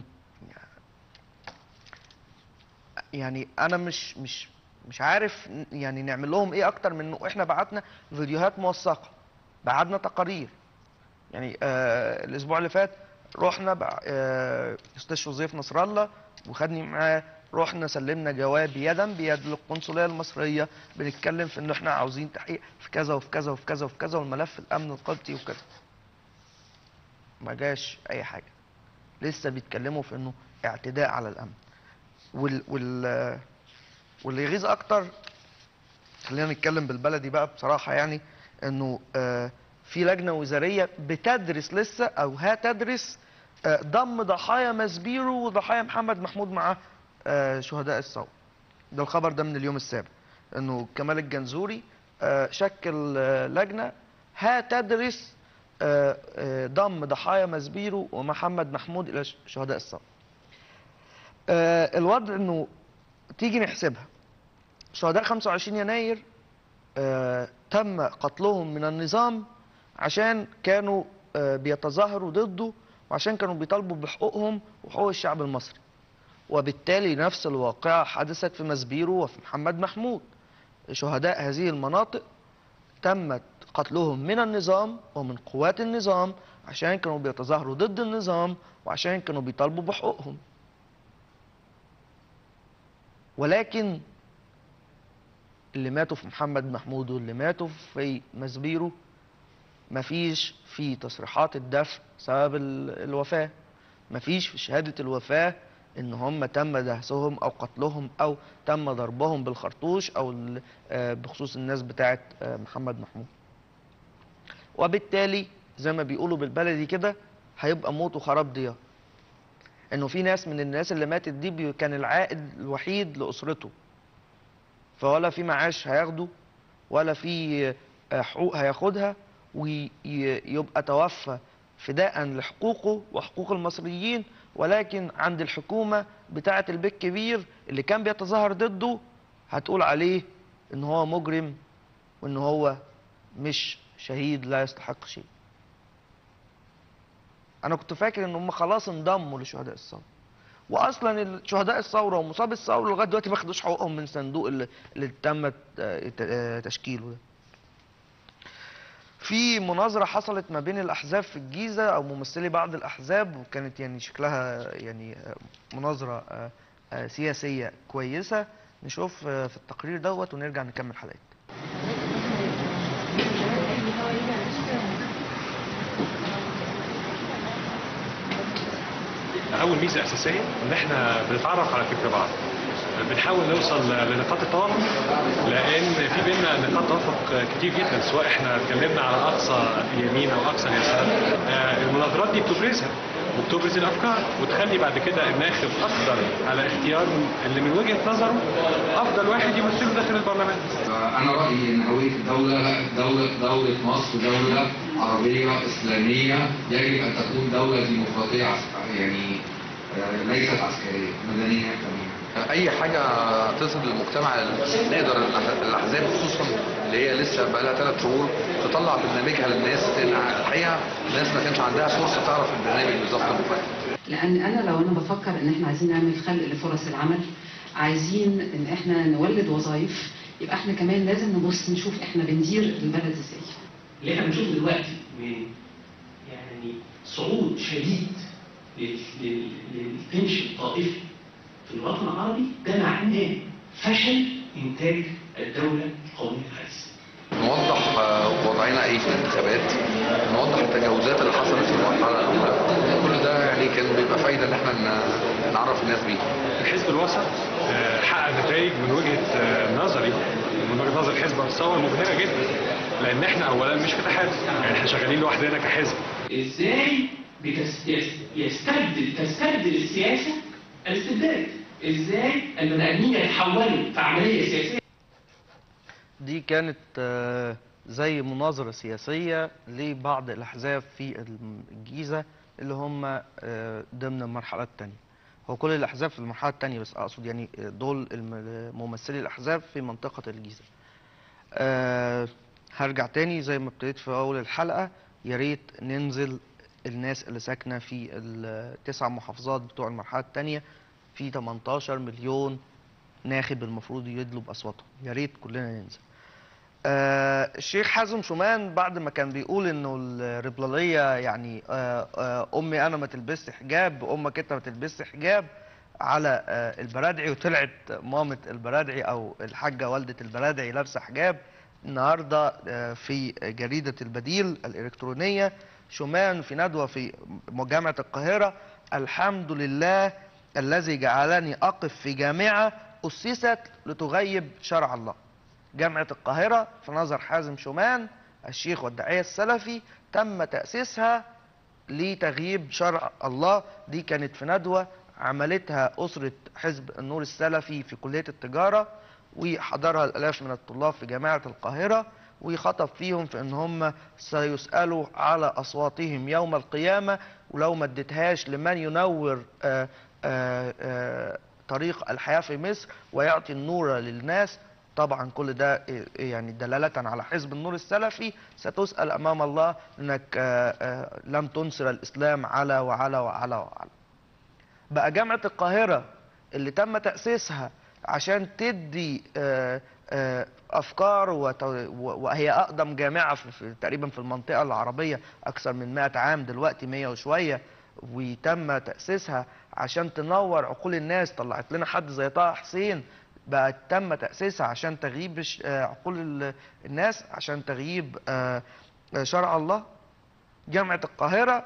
يعني انا مش مش مش عارف يعني نعمل لهم ايه اكتر من انه احنا بعتنا فيديوهات موثقه، بعتنا تقارير. يعني آه الاسبوع اللي فات رحنا آه استاذ جوزيف نصر الله وخدني معاه، رحنا سلمنا جواب يدا بيد للقنصليه المصريه، بنتكلم في انه احنا عاوزين تحقيق في كذا وفي كذا وفي كذا وفي كذا والملف الامن القبطي وكذا. ما جاش اي حاجه، لسه بيتكلموا في انه اعتداء على الامن. وال وال واللي يغيظ اكتر، خلينا نتكلم بالبلدي بقى بصراحه، يعني انه آه في لجنه وزاريه بتدرس لسه او هتدرس آه ضم ضحايا ماسبيرو وضحايا محمد محمود مع آه شهداء الثوره. ده الخبر ده من اليوم السابع، انه كمال الجنزوري آه شكل آه لجنه هتدرس آه آه ضم ضحايا ماسبيرو ومحمد محمود الى شهداء الثوره. آه الوضع انه تيجي نحسبها، شهداء خمسة وعشرين يناير آه تم قتلهم من النظام عشان كانوا آه بيتظاهروا ضده وعشان كانوا بيطالبوا بحقوقهم وحقوق الشعب المصري، وبالتالي نفس الواقعة حدثت في ماسبيرو وفي محمد محمود. شهداء هذه المناطق تمت قتلهم من النظام ومن قوات النظام عشان كانوا بيتظاهروا ضد النظام وعشان كانوا بيطالبوا بحقوقهم. ولكن اللي ماتوا في محمد محمود واللي ماتوا في ماسبيرو مفيش في تصريحات الدفن سبب الوفاة، مفيش في شهادة الوفاة ان هم تم دهسهم او قتلهم او تم ضربهم بالخرطوش او بخصوص الناس بتاعت محمد محمود. وبالتالي زي ما بيقولوا بالبلدي كده هيبقى موت وخراب ديار. انه في ناس من الناس اللي ماتت دي بي- كان العائد الوحيد لاسرته، فولا في معاش هياخده ولا في آه، حقوق هياخدها، ويبقى توفى فداء لحقوقه وحقوق المصريين، ولكن عند الحكومة بتاعة البيت كبير اللي كان بيتظاهر ضده هتقول عليه ان هو مجرم وان هو مش شهيد لا يستحق شيء. انا كنت فاكر ان هم خلاص انضموا لشهداء الثوره، واصلا شهداء الثوره ومصاب الثوره لغايه دلوقتي ما خدوش حقوقهم من صندوق اللي, اللي تم تشكيله ده. في مناظره حصلت ما بين الاحزاب في الجيزه او ممثلي بعض الاحزاب، وكانت يعني شكلها يعني مناظره سياسيه كويسه. نشوف في التقرير دوت ونرجع نكمل حلقتنا. اول ميزه اساسيه ان احنا بنتعرف على فكر بعض، بنحاول نوصل لنقاط التوافق، لان في بيننا نقاط توافق كتير جدا، سواء احنا اتكلمنا على اقصى يمين او اقصى يسار. المناظرات دي بتبرزها وبتبرز الافكار وتخلي بعد كده الناخب اقدر على اختيار اللي من وجهه نظره افضل واحد يمثله داخل البرلمان. انا رايي ان هويه الدوله دوله دوله مصر دوله عربيه اسلاميه، يجب ان تكون دوله ديمقراطيه يعني ليست عسكريه مدنيه كمان. اي حاجه تصل للمجتمع نقدر الاحزاب خصوصا اللي هي لسه بقى لها ثلاث شهور تطلع برنامجها للناس، لان الحقيقه الناس ما كانش عندها فرصه تعرف البرنامج بالظبط المفاجئ. لان انا لو انا بفكر ان احنا عايزين نعمل خلق لفرص العمل، عايزين ان احنا نولد وظائف، يبقى احنا كمان لازم نبص نشوف احنا بندير البلد ازاي. اللي احنا بنشوفه دلوقتي من يعني صعود شديد للتنش الطائفي في الوطن العربي، ده معناه فشل انتاج الدوله القوميه الحديثه. نوضح وضعنا ايه في الانتخابات، نوضح التجاوزات اللي حصلت في المرحله الاولى، كل ده يعني كان بيبقى فايده ان احنا نعرف الناس بيه. الحزب الوسط حقق نتائج من وجهه نظري من وجهه نظر حزب الثوره مبهره جدا، لان احنا اولا مش في تحالف، يعني احنا شغالين لوحدنا كحزب. ازاي يستبدل تستبدل السياسه الاستبداد؟ ازاي البني ادمين يتحولوا في عمليه سياسيه؟ دي كانت زي مناظره سياسيه لبعض الاحزاب في الجيزه اللي هم ضمن المرحله الثانيه. هو كل الاحزاب في المرحله الثانيه، بس اقصد يعني دول ممثلي الاحزاب في منطقه الجيزه. هرجع تاني زي ما ابتديت في اول الحلقه، يا ريت ننزل الناس اللي ساكنه في التسع محافظات بتوع المرحله الثانيه، في تمنتاشر مليون ناخب المفروض يدلوا باصواتهم، يا ريت كلنا ننزل. آه الشيخ حازم شومان بعد ما كان بيقول انه الربلاليه يعني آه آه امي انا ما تلبسش حجاب، امك انت ما تلبسش حجاب على آه البرادعي، وطلعت مامه البرادعي او الحاجه والده البرادعي لابسه حجاب. النهارده آه في جريده البديل الالكترونيه شومان في ندوه في جامعه القاهره: الحمد لله الذي جعلني أقف في جامعة أسست لتغيب شرع الله. جامعة القاهرة في نظر حازم شومان الشيخ والداعية السلفي تم تأسيسها لتغييب شرع الله. دي كانت في ندوة عملتها أسرة حزب النور السلفي في كلية التجارة، وحضرها الآلاف من الطلاب في جامعة القاهرة، ويخطب فيهم في ان هم سيسألوا على أصواتهم يوم القيامة، ولو ما اديتهاش لمن ينور آآ آآ آآ طريق الحياة في مصر ويعطي النور للناس. طبعا كل ده يعني دلالة على حزب النور السلفي، ستسأل أمام الله أنك آآ آآ لم تنصر الإسلام على وعلى وعلى وعلى. بقى جامعة القاهرة اللي تم تأسيسها عشان تدي آآ آآ أفكار، وهي أقدم جامعة في تقريبا في المنطقة العربية، أكثر من مائة عام دلوقتي، مية وشوية، وتم تأسيسها عشان تنور عقول الناس. طلعت لنا حد زي طه حسين، بقى تم تأسيسها عشان تغييب عقول الناس، عشان تغييب شرع الله. جامعة القاهرة،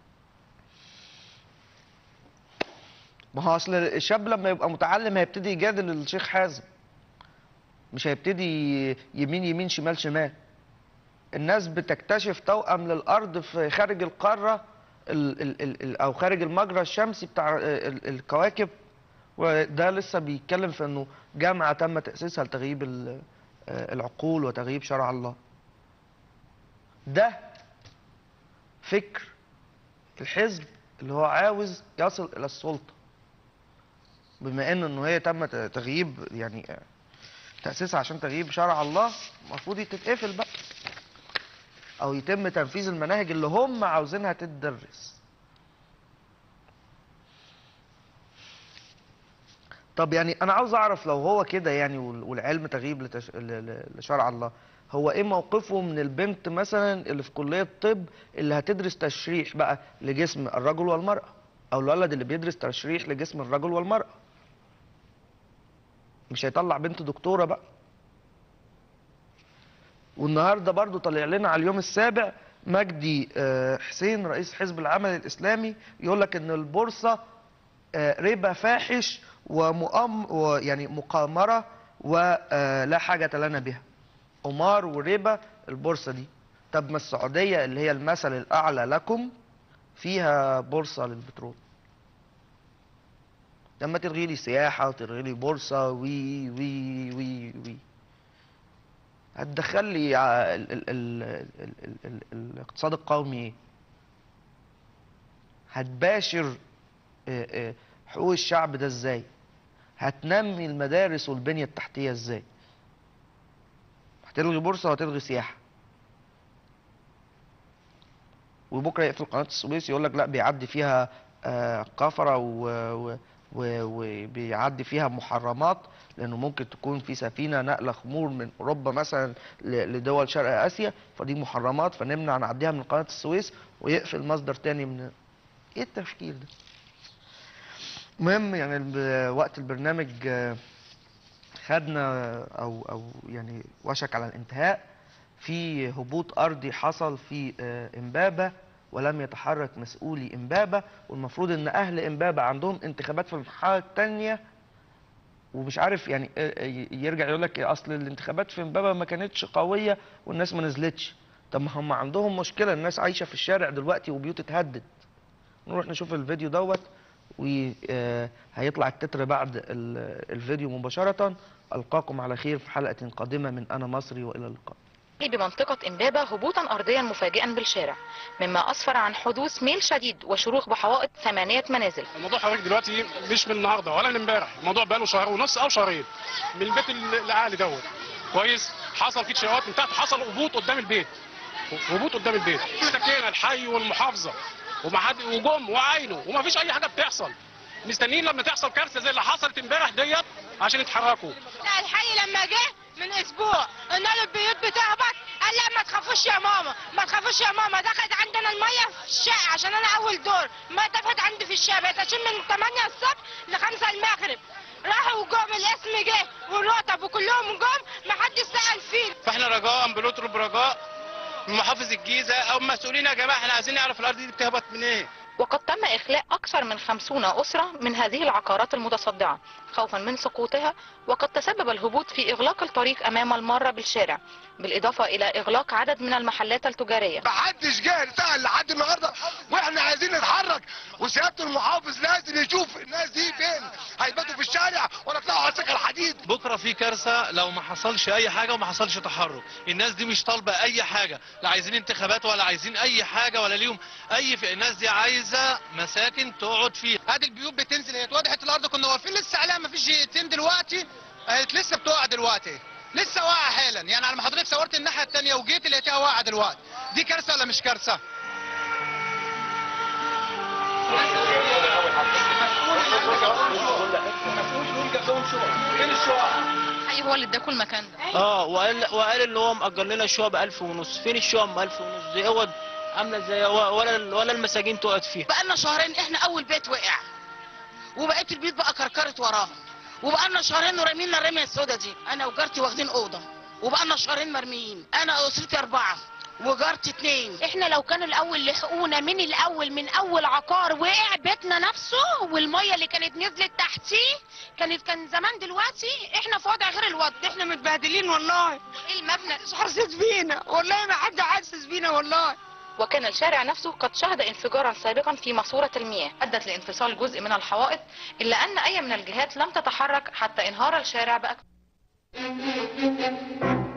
ما هو اصل الشاب لما يبقى متعلم هيبتدي يجادل الشيخ حازم، مش هيبتدي يمين يمين شمال شمال. الناس بتكتشف توأم للارض في خارج القاره ال ال ال ال او خارج المجرى الشمسي بتاع ال الكواكب، وده لسه بيتكلم في انه جامعه تم تاسيسها لتغييب العقول وتغييب شرع الله. ده فكر الحزب اللي هو عاوز يصل الى السلطه، بما ان انه هي تم تغييب يعني تاسيسها عشان تغييب شرع الله، المفروض تتقفل بقى او يتم تنفيذ المناهج اللي هم عاوزينها تتدرس. طب يعني انا عاوز اعرف لو هو كده يعني والعلم تغييب لتش... لشرع الله، هو ايه موقفه من البنت مثلا اللي في كليه الطب اللي هتدرس تشريح بقى لجسم الرجل والمراه، او الولد اللي بيدرس تشريح لجسم الرجل والمراه؟ مش هيطلع بنت دكتوره بقى؟ والنهارده برضو طلع لنا على اليوم السابع مجدي حسين رئيس حزب العمل الاسلامي يقول لك ان البورصه ربا فاحش ومؤم ويعني مقامره ولا حاجه لنا بها. قمار وربا البورصه دي. طب ما السعوديه اللي هي المثل الاعلى لكم فيها بورصه للبترول. لما تلغي لي سياحه وتلغي لي بورصه وي وي وي وي هتدخل لي ال ال ال ال ال ال الاقتصاد القومي ايه؟ هتباشر حقوق الشعب ده ازاي؟ هتنمي المدارس والبنية التحتية ازاي؟ هتلغي بورصة وهتلغي سياحة، وبكرة يقفل قناة السويس يقول لك لا بيعدي فيها قفرة وبيعدي فيها محرمات، لانه ممكن تكون في سفينه نقله خمور من اوروبا مثلا لدول شرق اسيا، فدي محرمات فنمنع نعديها من قناه السويس ويقفل مصدر تاني من. ايه التفكير ده؟ المهم يعني وقت البرنامج خدنا او او يعني وشك على الانتهاء. في هبوط ارضي حصل في امبابه ولم يتحرك مسؤولي امبابه، والمفروض ان اهل امبابه عندهم انتخابات في المرحله الثانيه، ومش عارف يعني يرجع يقول لك اصل الانتخابات في امبابه ما كانتش قويه والناس ما نزلتش. طب ما هم عندهم مشكله، الناس عايشه في الشارع دلوقتي وبيوت اتهدد. نروح نشوف الفيديو دوت وهيطلع التتر بعد الفيديو مباشره. القاكم على خير في حلقه قادمه من انا مصري، والى اللقاء. بمنطقة إمبابة هبوطا أرضيا مفاجئا بالشارع، مما أسفر عن حدوث ميل شديد وشروخ بحوائط ثمانية منازل. الموضوع حضرتك دلوقتي مش من النهارده ولا من امبارح، الموضوع بقاله شهر ونص أو شهرين من البيت العالي دوت كويس. حصل فيه تشيعات من تحت، حصل هبوط قدام البيت، هبوط قدام البيت. تكينا الحي والمحافظة وما حد وجم وعينوا وما فيش أي حاجة بتحصل، مستنيين لما تحصل كارثة زي اللي حصلت امبارح ديت عشان يتحركوا. لا الحي لما جه من اسبوع قلنا له البيوت بتهبط، قال لا ما تخافوش يا ماما ما تخافوش يا ماما. دخلت عندنا الميه في الشقه عشان انا اول دور، ما دفت عندي في الشقه بقيت اشيل من ثمانية الصبح ل خمسة المغرب. راحوا وجم الاسم جه والوطب وكلهم جم ما حدش سال فينا. فاحنا رجاء بنطلب رجاء من محافظ الجيزه او مسؤولين يا جماعه، احنا عايزين نعرف الارض دي بتهبط منين. إيه؟ وقد تم إخلاء أكثر من خمسين أسرة من هذه العقارات المتصدعة خوفا من سقوطها، وقد تسبب الهبوط في إغلاق الطريق أمام المارة بالشارع، بالإضافة إلى إغلاق عدد من المحلات التجارية. محدش جه سأل لحد النهارده واحنا عايزين نتحرك، وسيادة المحافظ لازم يشوف الناس دي فين، هيباتوا في الشارع ولا يطلعوا على سكة الحديد. بكره في كارثة لو ما حصلش أي حاجة وما حصلش تحرك. الناس دي مش طالبة أي حاجة، لا عايزين انتخابات ولا عايزين أي حاجة ولا ليهم أي في. الناس دي عايزة مساكن تقعد فيها. ادي البيوت بتنزل، هي اتوضحت الارض كنا واقفين لسه عليها ما فيش دقيقتين دلوقتي اهيت لسه بتقع دلوقتي، لسه واقعه حالا. يعني على ما حضرتك صورت الناحيه الثانيه وجيت لقيتها واقعه دلوقتي. دي كارثه ولا مش كارثه؟ فين الشقق؟ حي هو اللي اداكوا المكان ده. اه وقال وقال اللي هو مأجر لنا الشقق ب ألف ونص. فين الشقق ب ألف ونص دي؟ اوض عامله زي ولا ولا المساجين تقعد فيها. بقالنا شهرين احنا اول بيت وقع وبقيت البيت بقى كركرت وراهم، وبقالنا شهرين ورمينا الرميه السوداء دي. انا وجارتي واخدين اوضه وبقالنا شهرين مرميين، انا اسرتي اربعه وجارتي اتنين. احنا لو كانوا الاول لحقونا من الاول من اول عقار وقع بيتنا نفسه والميه اللي كانت نزلت تحتيه كانت كان زمان دلوقتي احنا في وضع غير الوضع. احنا متبهدلين والله. ايه المبنى مش حاسس بينا والله، ما حد حاسس بينا والله. وكان الشارع نفسه قد شهد انفجارا سابقا في ماسورة المياه أدت لانفصال جزء من الحوائط، إلا أن أي من الجهات لم تتحرك حتى انهار الشارع بأكثر.